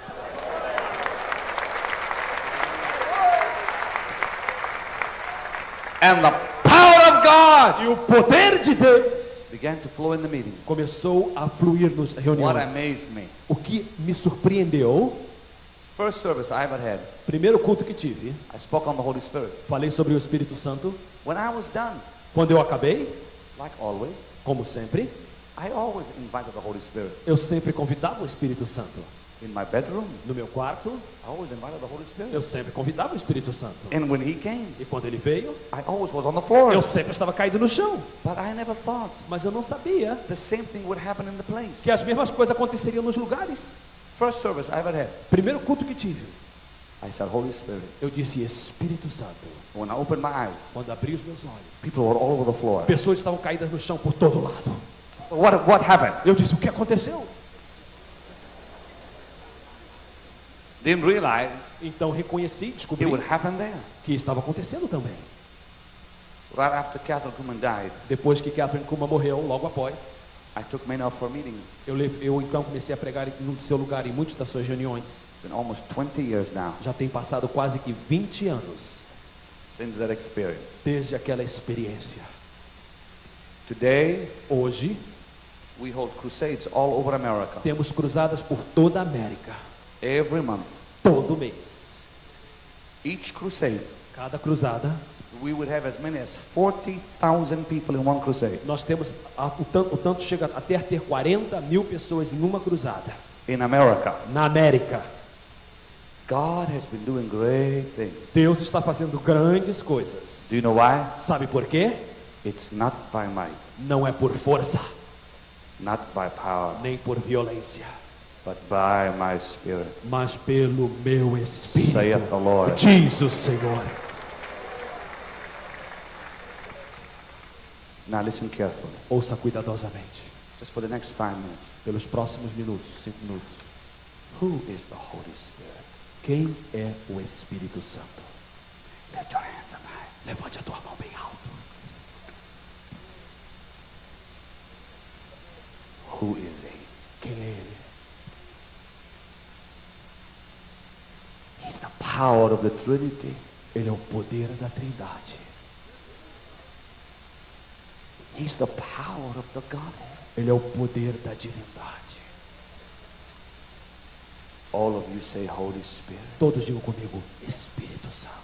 And the power of God E o poder de Deus began to flow in the meeting. começou a fluir nas What reuniões. amazed me. O que me surpreendeu, First service I ever had, primeiro culto que tive, I spoke on the Holy Spirit. falei sobre o Espírito Santo. When I was done, Quando eu acabei, like always, como sempre, I always invited the Holy Spirit. eu sempre convidava o Espírito Santo. In my bedroom, No meu quarto, I always invited the Holy Spirit. eu sempre convidava o Espírito Santo. And when he came, E quando ele veio, I always was on the floor. eu sempre estava caído no chão. But I never thought Mas eu não sabia the same thing would happen in the place. que as mesmas coisas aconteceriam nos lugares. First service I ever had, Primeiro culto que tive, I said, Holy Spirit. eu disse Espírito Santo. When I opened my eyes, Quando abri os meus olhos, people were all over the floor. pessoas estavam caídas no chão por todo lado. What happened? Eu disse, o que aconteceu? Didn't realize Então reconheci, it descobri would happen there. que estava acontecendo também. Right after Catherine Kuhlman died, Depois que Catherine Kuma morreu, logo após, I took many of her meetings. eu então comecei a pregar no seu lugar em muitas das suas reuniões. It's been almost 20 years now Já tem passado quase que 20 anos since that experience. desde aquela experiência. Today, Hoje, we hold crusades all over America. temos cruzadas por toda a América, Every month, todo mês. each crusade, Cada cruzada, we would have as many as 40,000 people in one crusade. nós temos, o tanto chega até ter 40 mil pessoas em uma cruzada. In America, Na América, God has been doing great things. Deus está fazendo grandes coisas. Do you know why? Sabe por quê? It's not by might, Não é por força, not by power, nem por violência, but by my spirit, mas pelo meu Espírito, saith the Lord. diz o Senhor. Now listen carefully. Ouça cuidadosamente, Just for the next 5 minutes. pelos próximos minutos, 5 minutos. Who is the Holy Spirit? Quem é o Espírito Santo? Lift your hands up high. Levante a tua mão bem alto. Who is he? Quem é Ele? He's the power of the Trinity. Ele é o poder da Trindade. He's the power of the Godhead. Ele é o poder da divindade. All of you say Holy Spirit. Todos digam comigo, Espírito Santo.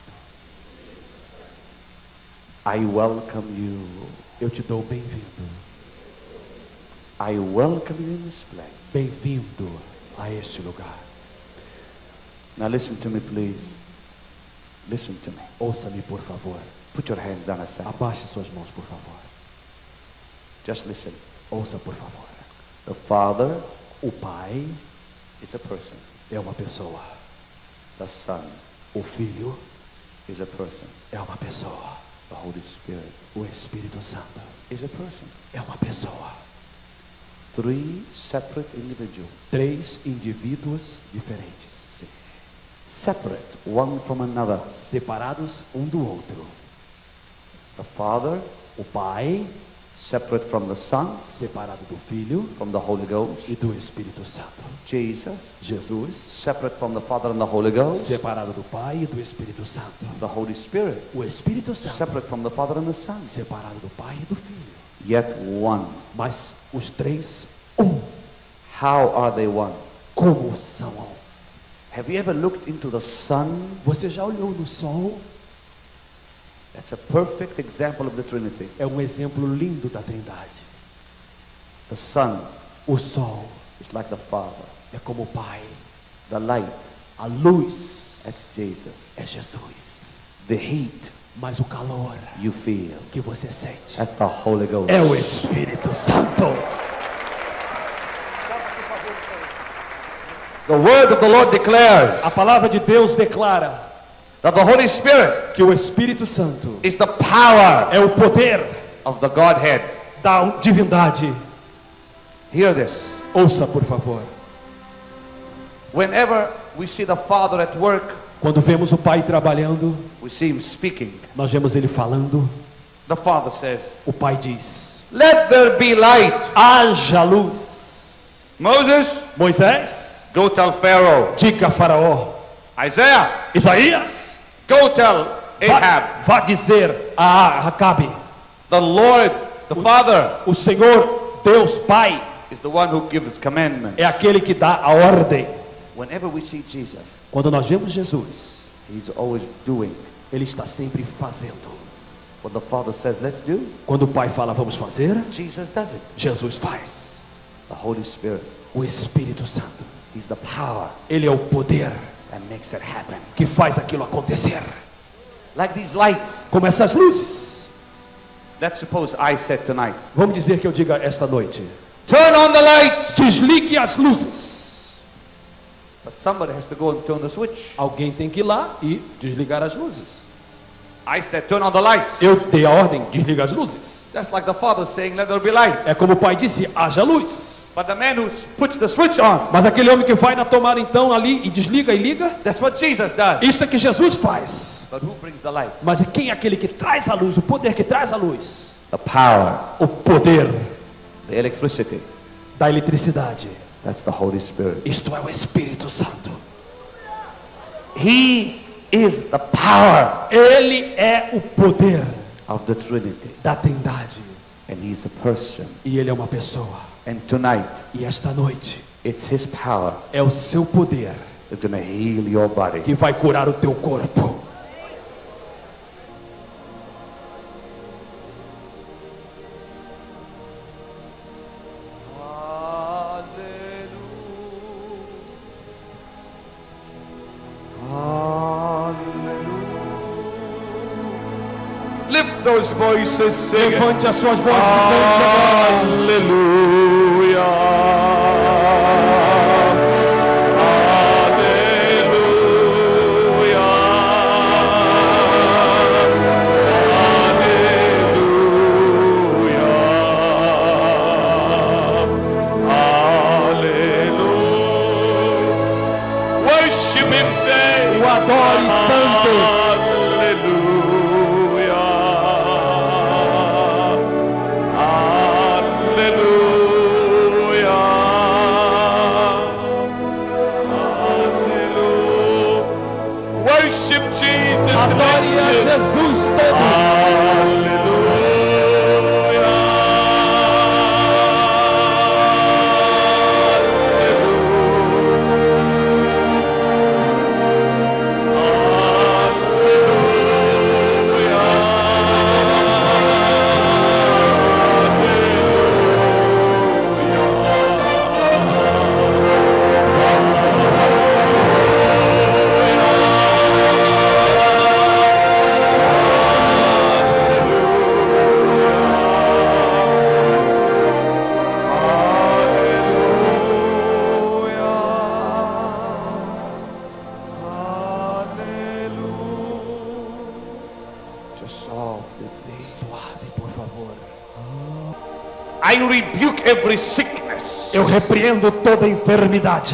I welcome you. Eu te dou bem-vindo. I welcome you in this place. Bem-vindo a este lugar. Now listen to me, please. Listen to me. Ouça-me, por favor. Put your hands down a second. Abaixe suas mãos, por favor. Just listen. Ouça, por favor. The Father O Pai is a person. é uma pessoa. The Son O Filho is a person. é uma pessoa. The Holy Spirit O Espírito Santo is a person. é uma pessoa. 3 separate individuals. 3 indivíduos diferentes, Separate one from another. separados um do outro. The Father, O Pai, separate from the Son, separado do Filho from the Holy Ghost. e do Espírito Santo. Jesus, Jesus, separate from the Father and the Holy Ghost. separado do Pai e do Espírito Santo. The Holy Spirit, O Espírito Santo, separate from the Father and the Son. separado do Pai e do Filho. Yet one. Mas os três, How are they one? como são um. Have you ever looked into the sun? Você já olhou no Sol? That's a perfect example of the Trinity. É um exemplo lindo da Trindade. The sun O Sol is like the Father. é como o Pai. The light, A luz that's Jesus. é Jesus. The heat Mas o calor you feel, que você sente that's the Holy Ghost. é o Espírito Santo. The word of the Lord declares A palavra de Deus declara that the Holy Spirit que o Espírito Santo is the power é o poder of the Godhead. da divindade. Hear this. Ouça, por favor. Whenever we see the Father at work, Quando vemos o Pai trabalhando, we see him speaking. nós vemos ele falando. The Father says, O Pai diz: let there be light. haja luz. Moses, Moisés, go tell Pharaoh. diga a Faraó. Isaiah, Isaías, go tell Ahab. vá dizer a Acabe: The Lord, the Father, o Senhor, Deus Pai, is the one who gives commandments. é aquele que dá a ordem. Whenever we see Jesus, Quando nós vemos Jesus, he's always doing ele está sempre fazendo. what the Father says, let's do. Quando o Pai fala vamos fazer, Jesus does it. Jesus faz. The Holy Spirit, O Espírito Santo, he's the power ele é o poder that makes it happen. que faz aquilo acontecer. Like these lights. Como essas luzes. Let's suppose I said tonight, Vamos dizer que eu diga esta noite: turn on the lights. desligue as luzes. But somebody has to go and turn the switch. Alguém tem que ir lá e desligar as luzes. I said, turn on the lights. Eu dei a ordem, desliga as luzes. That's like the Father saying, let there be light. É como o Pai disse: haja luz. But the man who puts the switch on, Mas aquele homem que vai na tomada então ali e desliga e liga, that's what Jesus does. isso é que Jesus faz. But who brings the light? Mas quem é aquele que traz a luz, o poder que traz a luz? The power, O poder the electricity. da eletricidade. That's the Holy Spirit. Isto é o Espírito Santo. He is the power Ele é o poder of the Trinity. da Trindade. And he's a person. E ele é uma pessoa. And tonight, E esta noite it's his power é o seu poder that's going to heal your body. que vai curar o teu corpo. Lift those voices, sing it. Levante as suas vozes e cante agora. Hallelujah. Worship him, say. O adore, santos. Worship Jesus. Adore a Jesus todos. Suave, por favor. I rebuke every sickness. Eu repreendo toda enfermidade.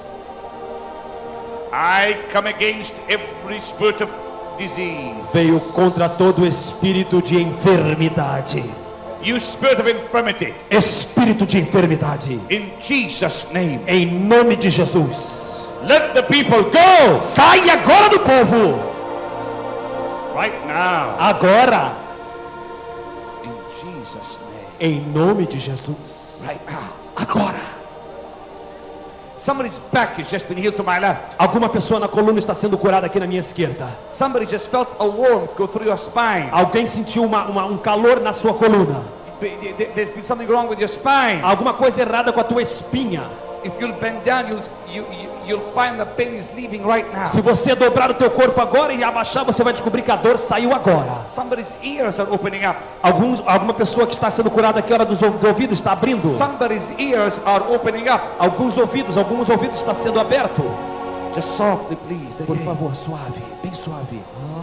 I come against every spirit of disease. Veio contra todo espírito de enfermidade. You spirit of infirmity. Espírito de enfermidade. In Jesus' name. Em nome de Jesus. Let the people go. Sai agora do povo. Right now. Agora. In Jesus' name. Em nome de Jesus. Right now. Agora. Somebody's back has just been healed to my left. Alguma pessoa na coluna está sendo curada aqui na minha esquerda. Somebody just felt a warmth go through your spine. Alguém sentiu um calor na sua coluna. There's been something wrong with your spine. Alguma coisa errada com a tua espinha. If you'll bend down, you'll find the pain is leaving right now. Se você dobrar o teu corpo agora e abaixar, você vai descobrir que a dor saiu agora. Somebody's ears are opening up. Alguma pessoa que está sendo curada aqui, hora dos ouvidos, está abrindo. Somebody's ears are opening up. Alguns ouvidos estão sendo abertos. Just softly, please. Por favor, suave, bem suave.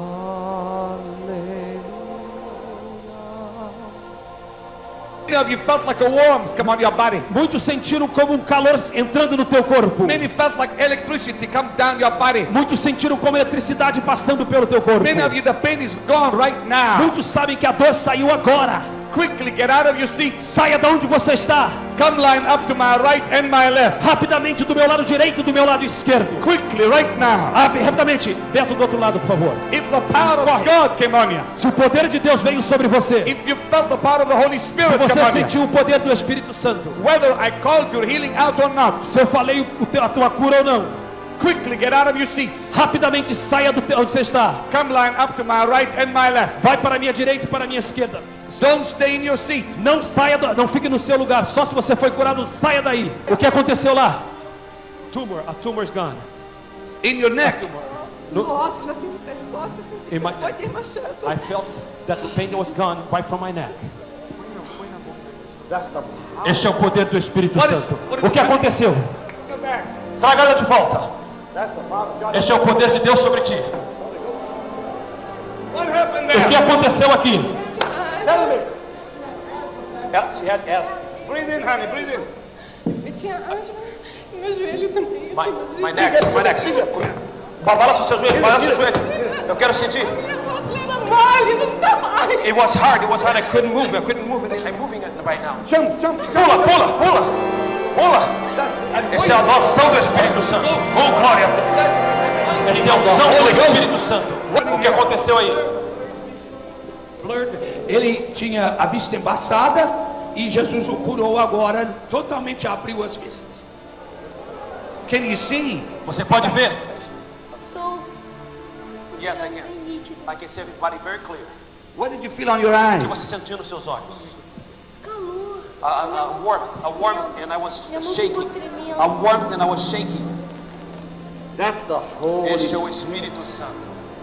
Many of you felt like a warmth come on your body. Muitos sentiram como um calor entrando no teu corpo. Many felt like electricity come down your body. Muitos sentiram como eletricidade passando pelo teu corpo. Many of you, the pain is gone right now. Muitos sabem que a dor saiu agora. Quickly get out of your seats. Saia de onde você está. Come line up to my right and my left. Rapidamente do meu lado direito e do meu lado esquerdo. Quickly right now. Rapidamente. Beto do outro lado, por favor. If the power of God came on you. Se o poder de Deus veio sobre você. If you felt the power of the Holy Spirit se você come on sentiu you. O poder do Espírito Santo. Whether I called your healing out or not. Se eu falei a tua cura ou não. Quickly get out of your seats. Rapidamente saia do onde você está. Come line up to my right and my left. Vai para a minha direita e para a minha esquerda. Don't stay in your seat. Não saia, não fique no seu lugar. Só se você foi curado, saia daí. O que aconteceu lá? A tumor's gone. In your neck. Nossa, aqui no pescoço, foi desmanchando. I felt that the pain was gone right from my neck. Este é o poder do Espírito Santo. O que aconteceu? Traga ela de volta. Este é o poder de Deus sobre ti. O que aconteceu aqui? Breathe in, honey, breathe in. Eu tinha asma, meu joelho também. My neck. Balança o seu joelho, balança o seu joelho. Eu quero sentir. It was hard. I couldn't move. I'm moving it right now. Jump. Pula. Essa é a unção do Espírito Santo. Oh, glória. Essa é a unção do Espírito Santo. O que aconteceu aí? Ele tinha a vista embaçada e Jesus o curou agora, totalmente abriu as vistas. Can you see? Você pode ver? Estou. Yes, I can. I can see everybody very clear. What did you feel on your O eyes? que você sentiu nos seus olhos? Calor. A warmth, and I was Minha mão shaking. ficou tremendo. A warmth, and I was shaking. That's the Holy Este é o Espírito Santo.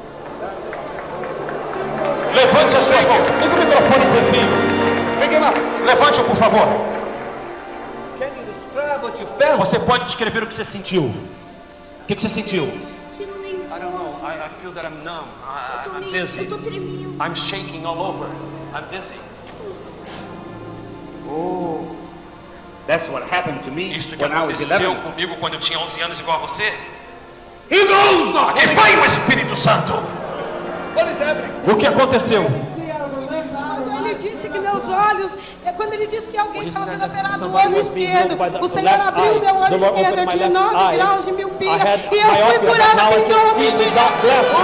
Levante as suas mãos. Liga o microfone sem fio. Pick him up. Levante-o, por favor. Can you describe what you felt? Você pode descrever o que você sentiu? O que você sentiu? Que não me I don't know. I feel that I'm numb. I'm Eu dizzy. tô tremendo. I'm shaking all over. I'm dizzy. Oh, that's what happened to me Isso que when I was aconteceu 11. comigo quando eu tinha 11 anos, igual a você. He goes now. Aqui vai o Espírito Santo. What is happening? O que aconteceu? Quando ele disse que meus olhos, quando ele disse que alguém estava sendo operado do Somebody olho was being esquerdo, healed by the o Senhor left abriu eye. meu olho The Lord esquerdo, eu opened my tinha left 9 eye. graus de miopia, I had e eu fui myopia, but curada now I em can nome see de without glasses.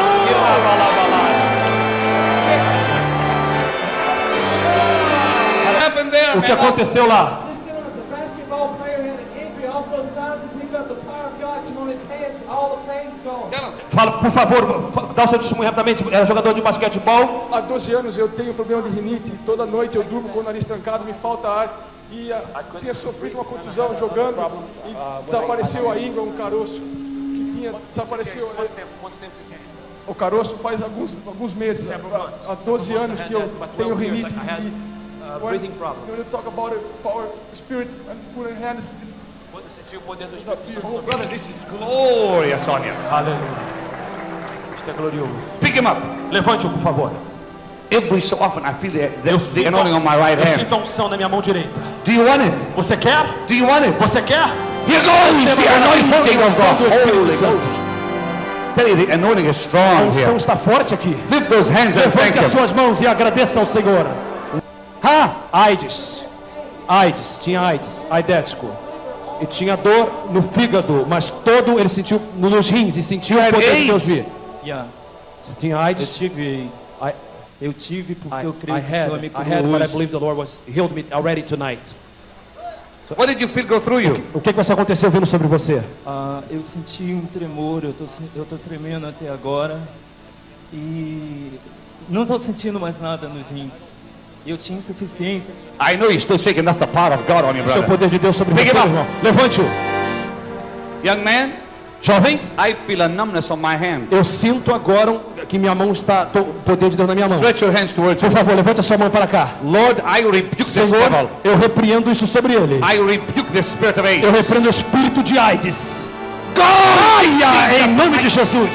What happened there, O que man? aconteceu lá? This gentleman's a basketball player, had an injury, also signs he got the power of God come on his hands, all the pain's gone. Tell him. Fala, por favor, dá o seu testemunho rapidamente. É jogador de basquetebol. Há 12 anos eu tenho problema de rinite. Toda noite eu durmo com o nariz trancado, me falta ar. E tinha sofrido uma contusão jogando e desapareceu a íngua, um caroço que tinha desapareceu. O caroço faz alguns meses, há 12 anos que eu tenho rinite. When you talk about it, power, spirit, and put in hands. Quando sentiu o poder do Espírito Oh, brother, this is glorious on you. Aleluia. Isto é glorioso. Pick him up. Levante-o, por favor. Every so often I feel the anointing on my right Eu hand. sinto a unção na minha mão direita. Do you want it? Você quer? Do you want it? Você quer? Here goes the anointing of unção do the Holy Espírito Ghost. Santo. Tell you, the anointing is A strong unção here. está forte aqui. Lift those hands and thank Levante as Him. suas mãos e agradeça ao Senhor. AIDS, tinha AIDS, aidético. E tinha dor no fígado, mas todo ele sentiu nos rins e sentiu o poder de Deus vir. Yeah. Você tinha AIDS? Eu tive AIDS. Eu tive porque eu creio I que o Senhor me had, curou but I hoje. believe the Lord was healed me already tonight. What did you feel go through you? O que você aconteceu vindo sobre você? Eu senti um tremor, eu tô tremendo até agora. E não estou sentindo mais nada nos rins. Eu tinha insuficiência. I know you're still shaking. That's the power of God on you, Esse é o brother. poder de Deus sobre Pick você, him up. irmão. Levante-o. Young man, Jovem, I feel a numbness on my hand. eu sinto agora que minha mão está, o poder de Deus na minha mão. Stretch your hands towards Por you. favor, levante a sua mão para cá. Lord, I rebuke this Senhor, devil. eu repreendo isso sobre ele. I rebuke the spirit of Eu AIDS. repreendo o espírito de AIDS. Caia em nome de Jesus.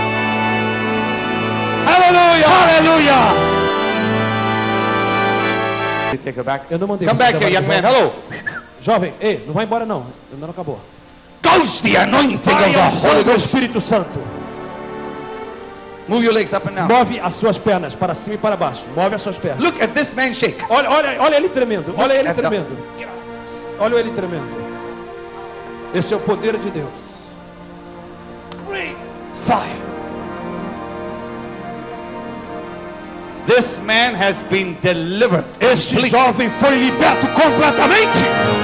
Aleluia, aleluia. You take her back. Eu não mandei Come você back here, levar young de man. volta. Hello. Jovem, ei, não vai embora não. Ainda não acabou. Goes the anointing Vai of ao the som Holy do Ghost. Espírito Santo. Move your legs up and down. Move as suas pernas para cima e para baixo. Move as suas pernas. Look at this man shake. Olha ele tremendo. Olha ele at the- tremendo. Olha ele tremendo. Esse é o poder de Deus. Sai. This man has been delivered. Este completely. jovem foi liberto completamente.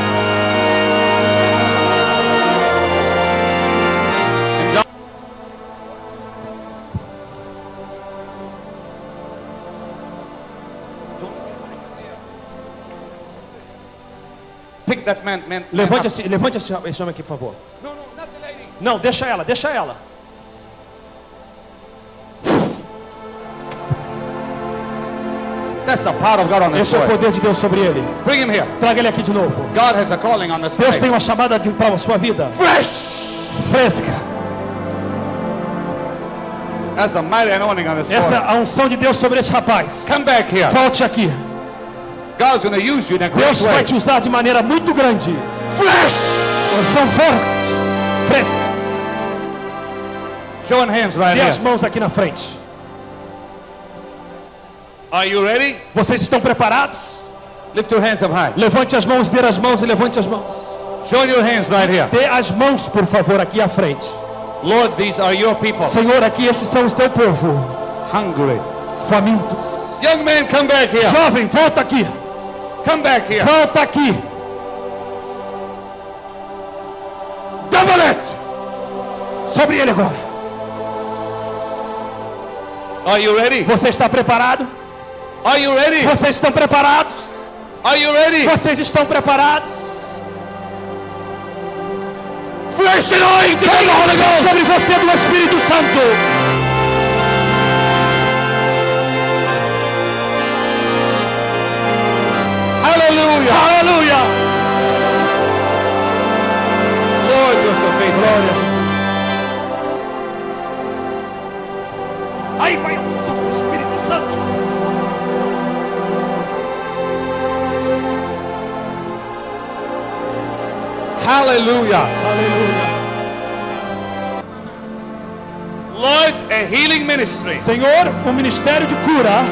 Pick that man Levante up. esse homem aqui, por favor. Não, deixa ela. That's the power of God on this Esse é o boy. poder de Deus sobre ele. Bring him here. Traga ele aqui de novo. God has a calling on this Deus life. tem uma chamada para a sua vida. Fresh. Fresca. That's the mighty anointing on this Esta é boy. a unção de Deus sobre esse rapaz. Come back here. Volte aqui. God's going to use you in a great Deus vai way. te usar de maneira muito grande. Fresh. Unção forte. Fresca. Join hands right Dê as here. mãos aqui na frente. Are you ready? Vocês estão preparados? Lift your hands up high. Levante as mãos, dê as mãos e levante as mãos. Join your hands right here. Dê as mãos, por favor, aqui à frente. Lord, these are your people. Senhor, aqui esses são os teu povo. Hungry. Famintos. Young man, come back here. Jovem, volta aqui. Come back here. Volta aqui. Double it. Sobre ele agora. Are you ready? Você está preparado? Are you ready? Vocês estão preparados? Are you ready? Vocês estão preparados? Fresh anointing of the Holy Ghost. Sobre você do Espírito Santo. Hallelujah. Aleluia. Lord, you're so faithful. Glória a Jesus. Aí vai o som do Espírito Santo. Hallelujah. Aleluia. Lord, a healing ministry. Senhor, o ministério de cura.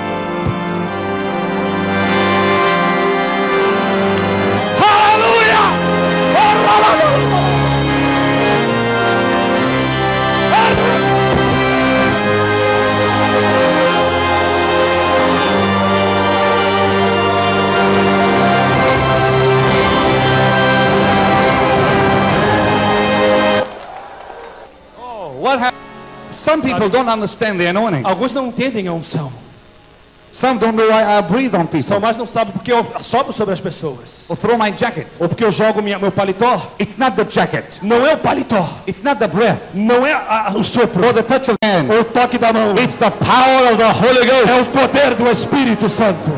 Aleluia. What happened? Some people don't understand the anointing. Alguns não entendem a unção. Some don't know why I breathe on people. São mais não sabem porque eu sopro sobre as pessoas. Or throw my jacket. Ou porque eu jogo meu paletó. It's not the jacket. Não é o paletó. It's not the breath. Não é o sopro. Or the touch of hand. Ou o toque da mão. It's the power of the Holy Ghost. É o poder do Espírito Santo.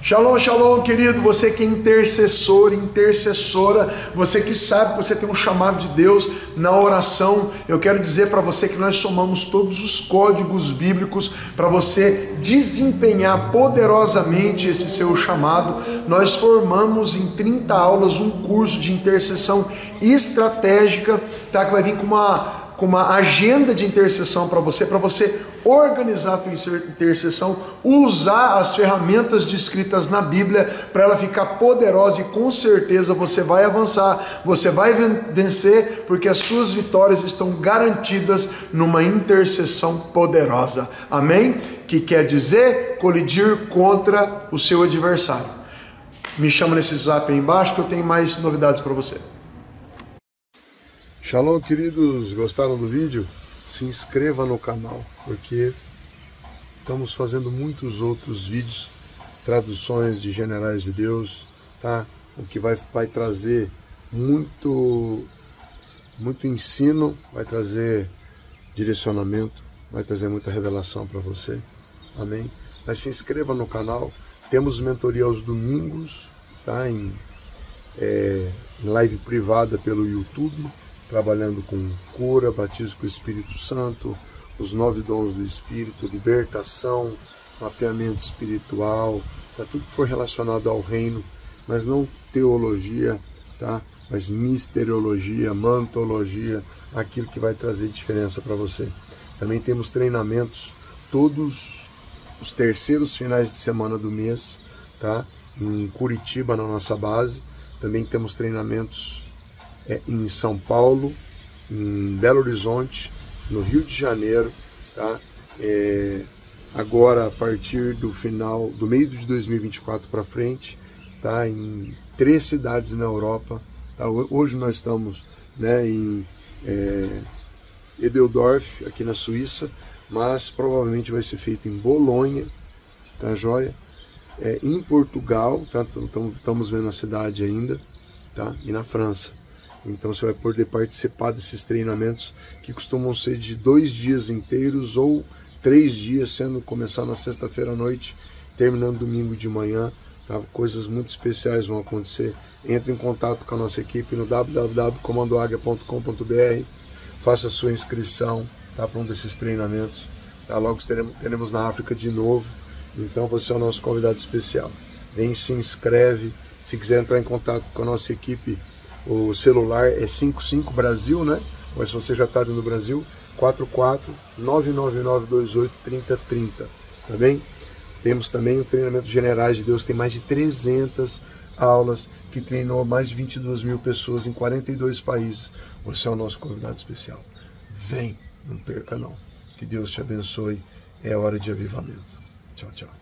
Shalom, shalom, querido, você que é intercessor, intercessora, você que sabe que você tem um chamado de Deus na oração, eu quero dizer para você que nós somamos todos os códigos bíblicos para você desempenhar poderosamente esse seu chamado. Nós formamos em 30 aulas um curso de intercessão estratégica, tá? Que vai vir com uma agenda de intercessão para você organizar a tua intercessão, usar as ferramentas descritas na Bíblia para ela ficar poderosa, e com certeza você vai avançar, você vai vencer, porque as suas vitórias estão garantidas numa intercessão poderosa. Amém? Que quer dizer colidir contra o seu adversário. Me chama nesse zap aí embaixo que eu tenho mais novidades para você. Shalom, queridos, gostaram do vídeo? Se inscreva no canal, porque estamos fazendo muitos outros vídeos, traduções de generais de Deus, tá? O que vai trazer muito ensino, vai trazer direcionamento, vai trazer muita revelação para você, amém? Mas se inscreva no canal, temos mentoria aos domingos, tá? Em live privada pelo YouTube, trabalhando com cura, batismo com o Espírito Santo, os 9 dons do Espírito, libertação, mapeamento espiritual, tá? Tudo que for relacionado ao reino, mas não teologia, tá? Mas misteriologia, mantologia, aquilo que vai trazer diferença para você. Também temos treinamentos todos os terceiros finais de semana do mês, tá? Em Curitiba, na nossa base. Também temos treinamentos em São Paulo, em Belo Horizonte, no Rio de Janeiro, tá? Agora, a partir do meio de 2024 para frente, tá? Em 3 cidades na Europa, tá? Hoje nós estamos, né, em Edeldorf, aqui na Suíça, mas provavelmente vai ser feito em Bolonha, tá joia? Em Portugal, tá? Estamos vendo a cidade ainda, tá? E na França. Então você vai poder participar desses treinamentos que costumam ser de 2 dias inteiros ou 3 dias, sendo começar na sexta-feira à noite, terminando domingo de manhã, tá? Coisas muito especiais vão acontecer. Entre em contato com a nossa equipe no www.comandoaguia.com.br, faça a sua inscrição, tá? Para um desses treinamentos, tá? Logo teremos na África de novo, então você é o nosso convidado especial. Vem, se inscreve. Se quiser entrar em contato com a nossa equipe, o celular é 55 Brasil, né? Mas se você já está no Brasil, 44-99928-3030, tá bem? Temos também o treinamento Generais de Deus, tem mais de 300 aulas, que treinou mais de 22 mil pessoas em 42 países. Você é o nosso convidado especial. Vem, não perca não. Que Deus te abençoe, é hora de avivamento. Tchau, tchau.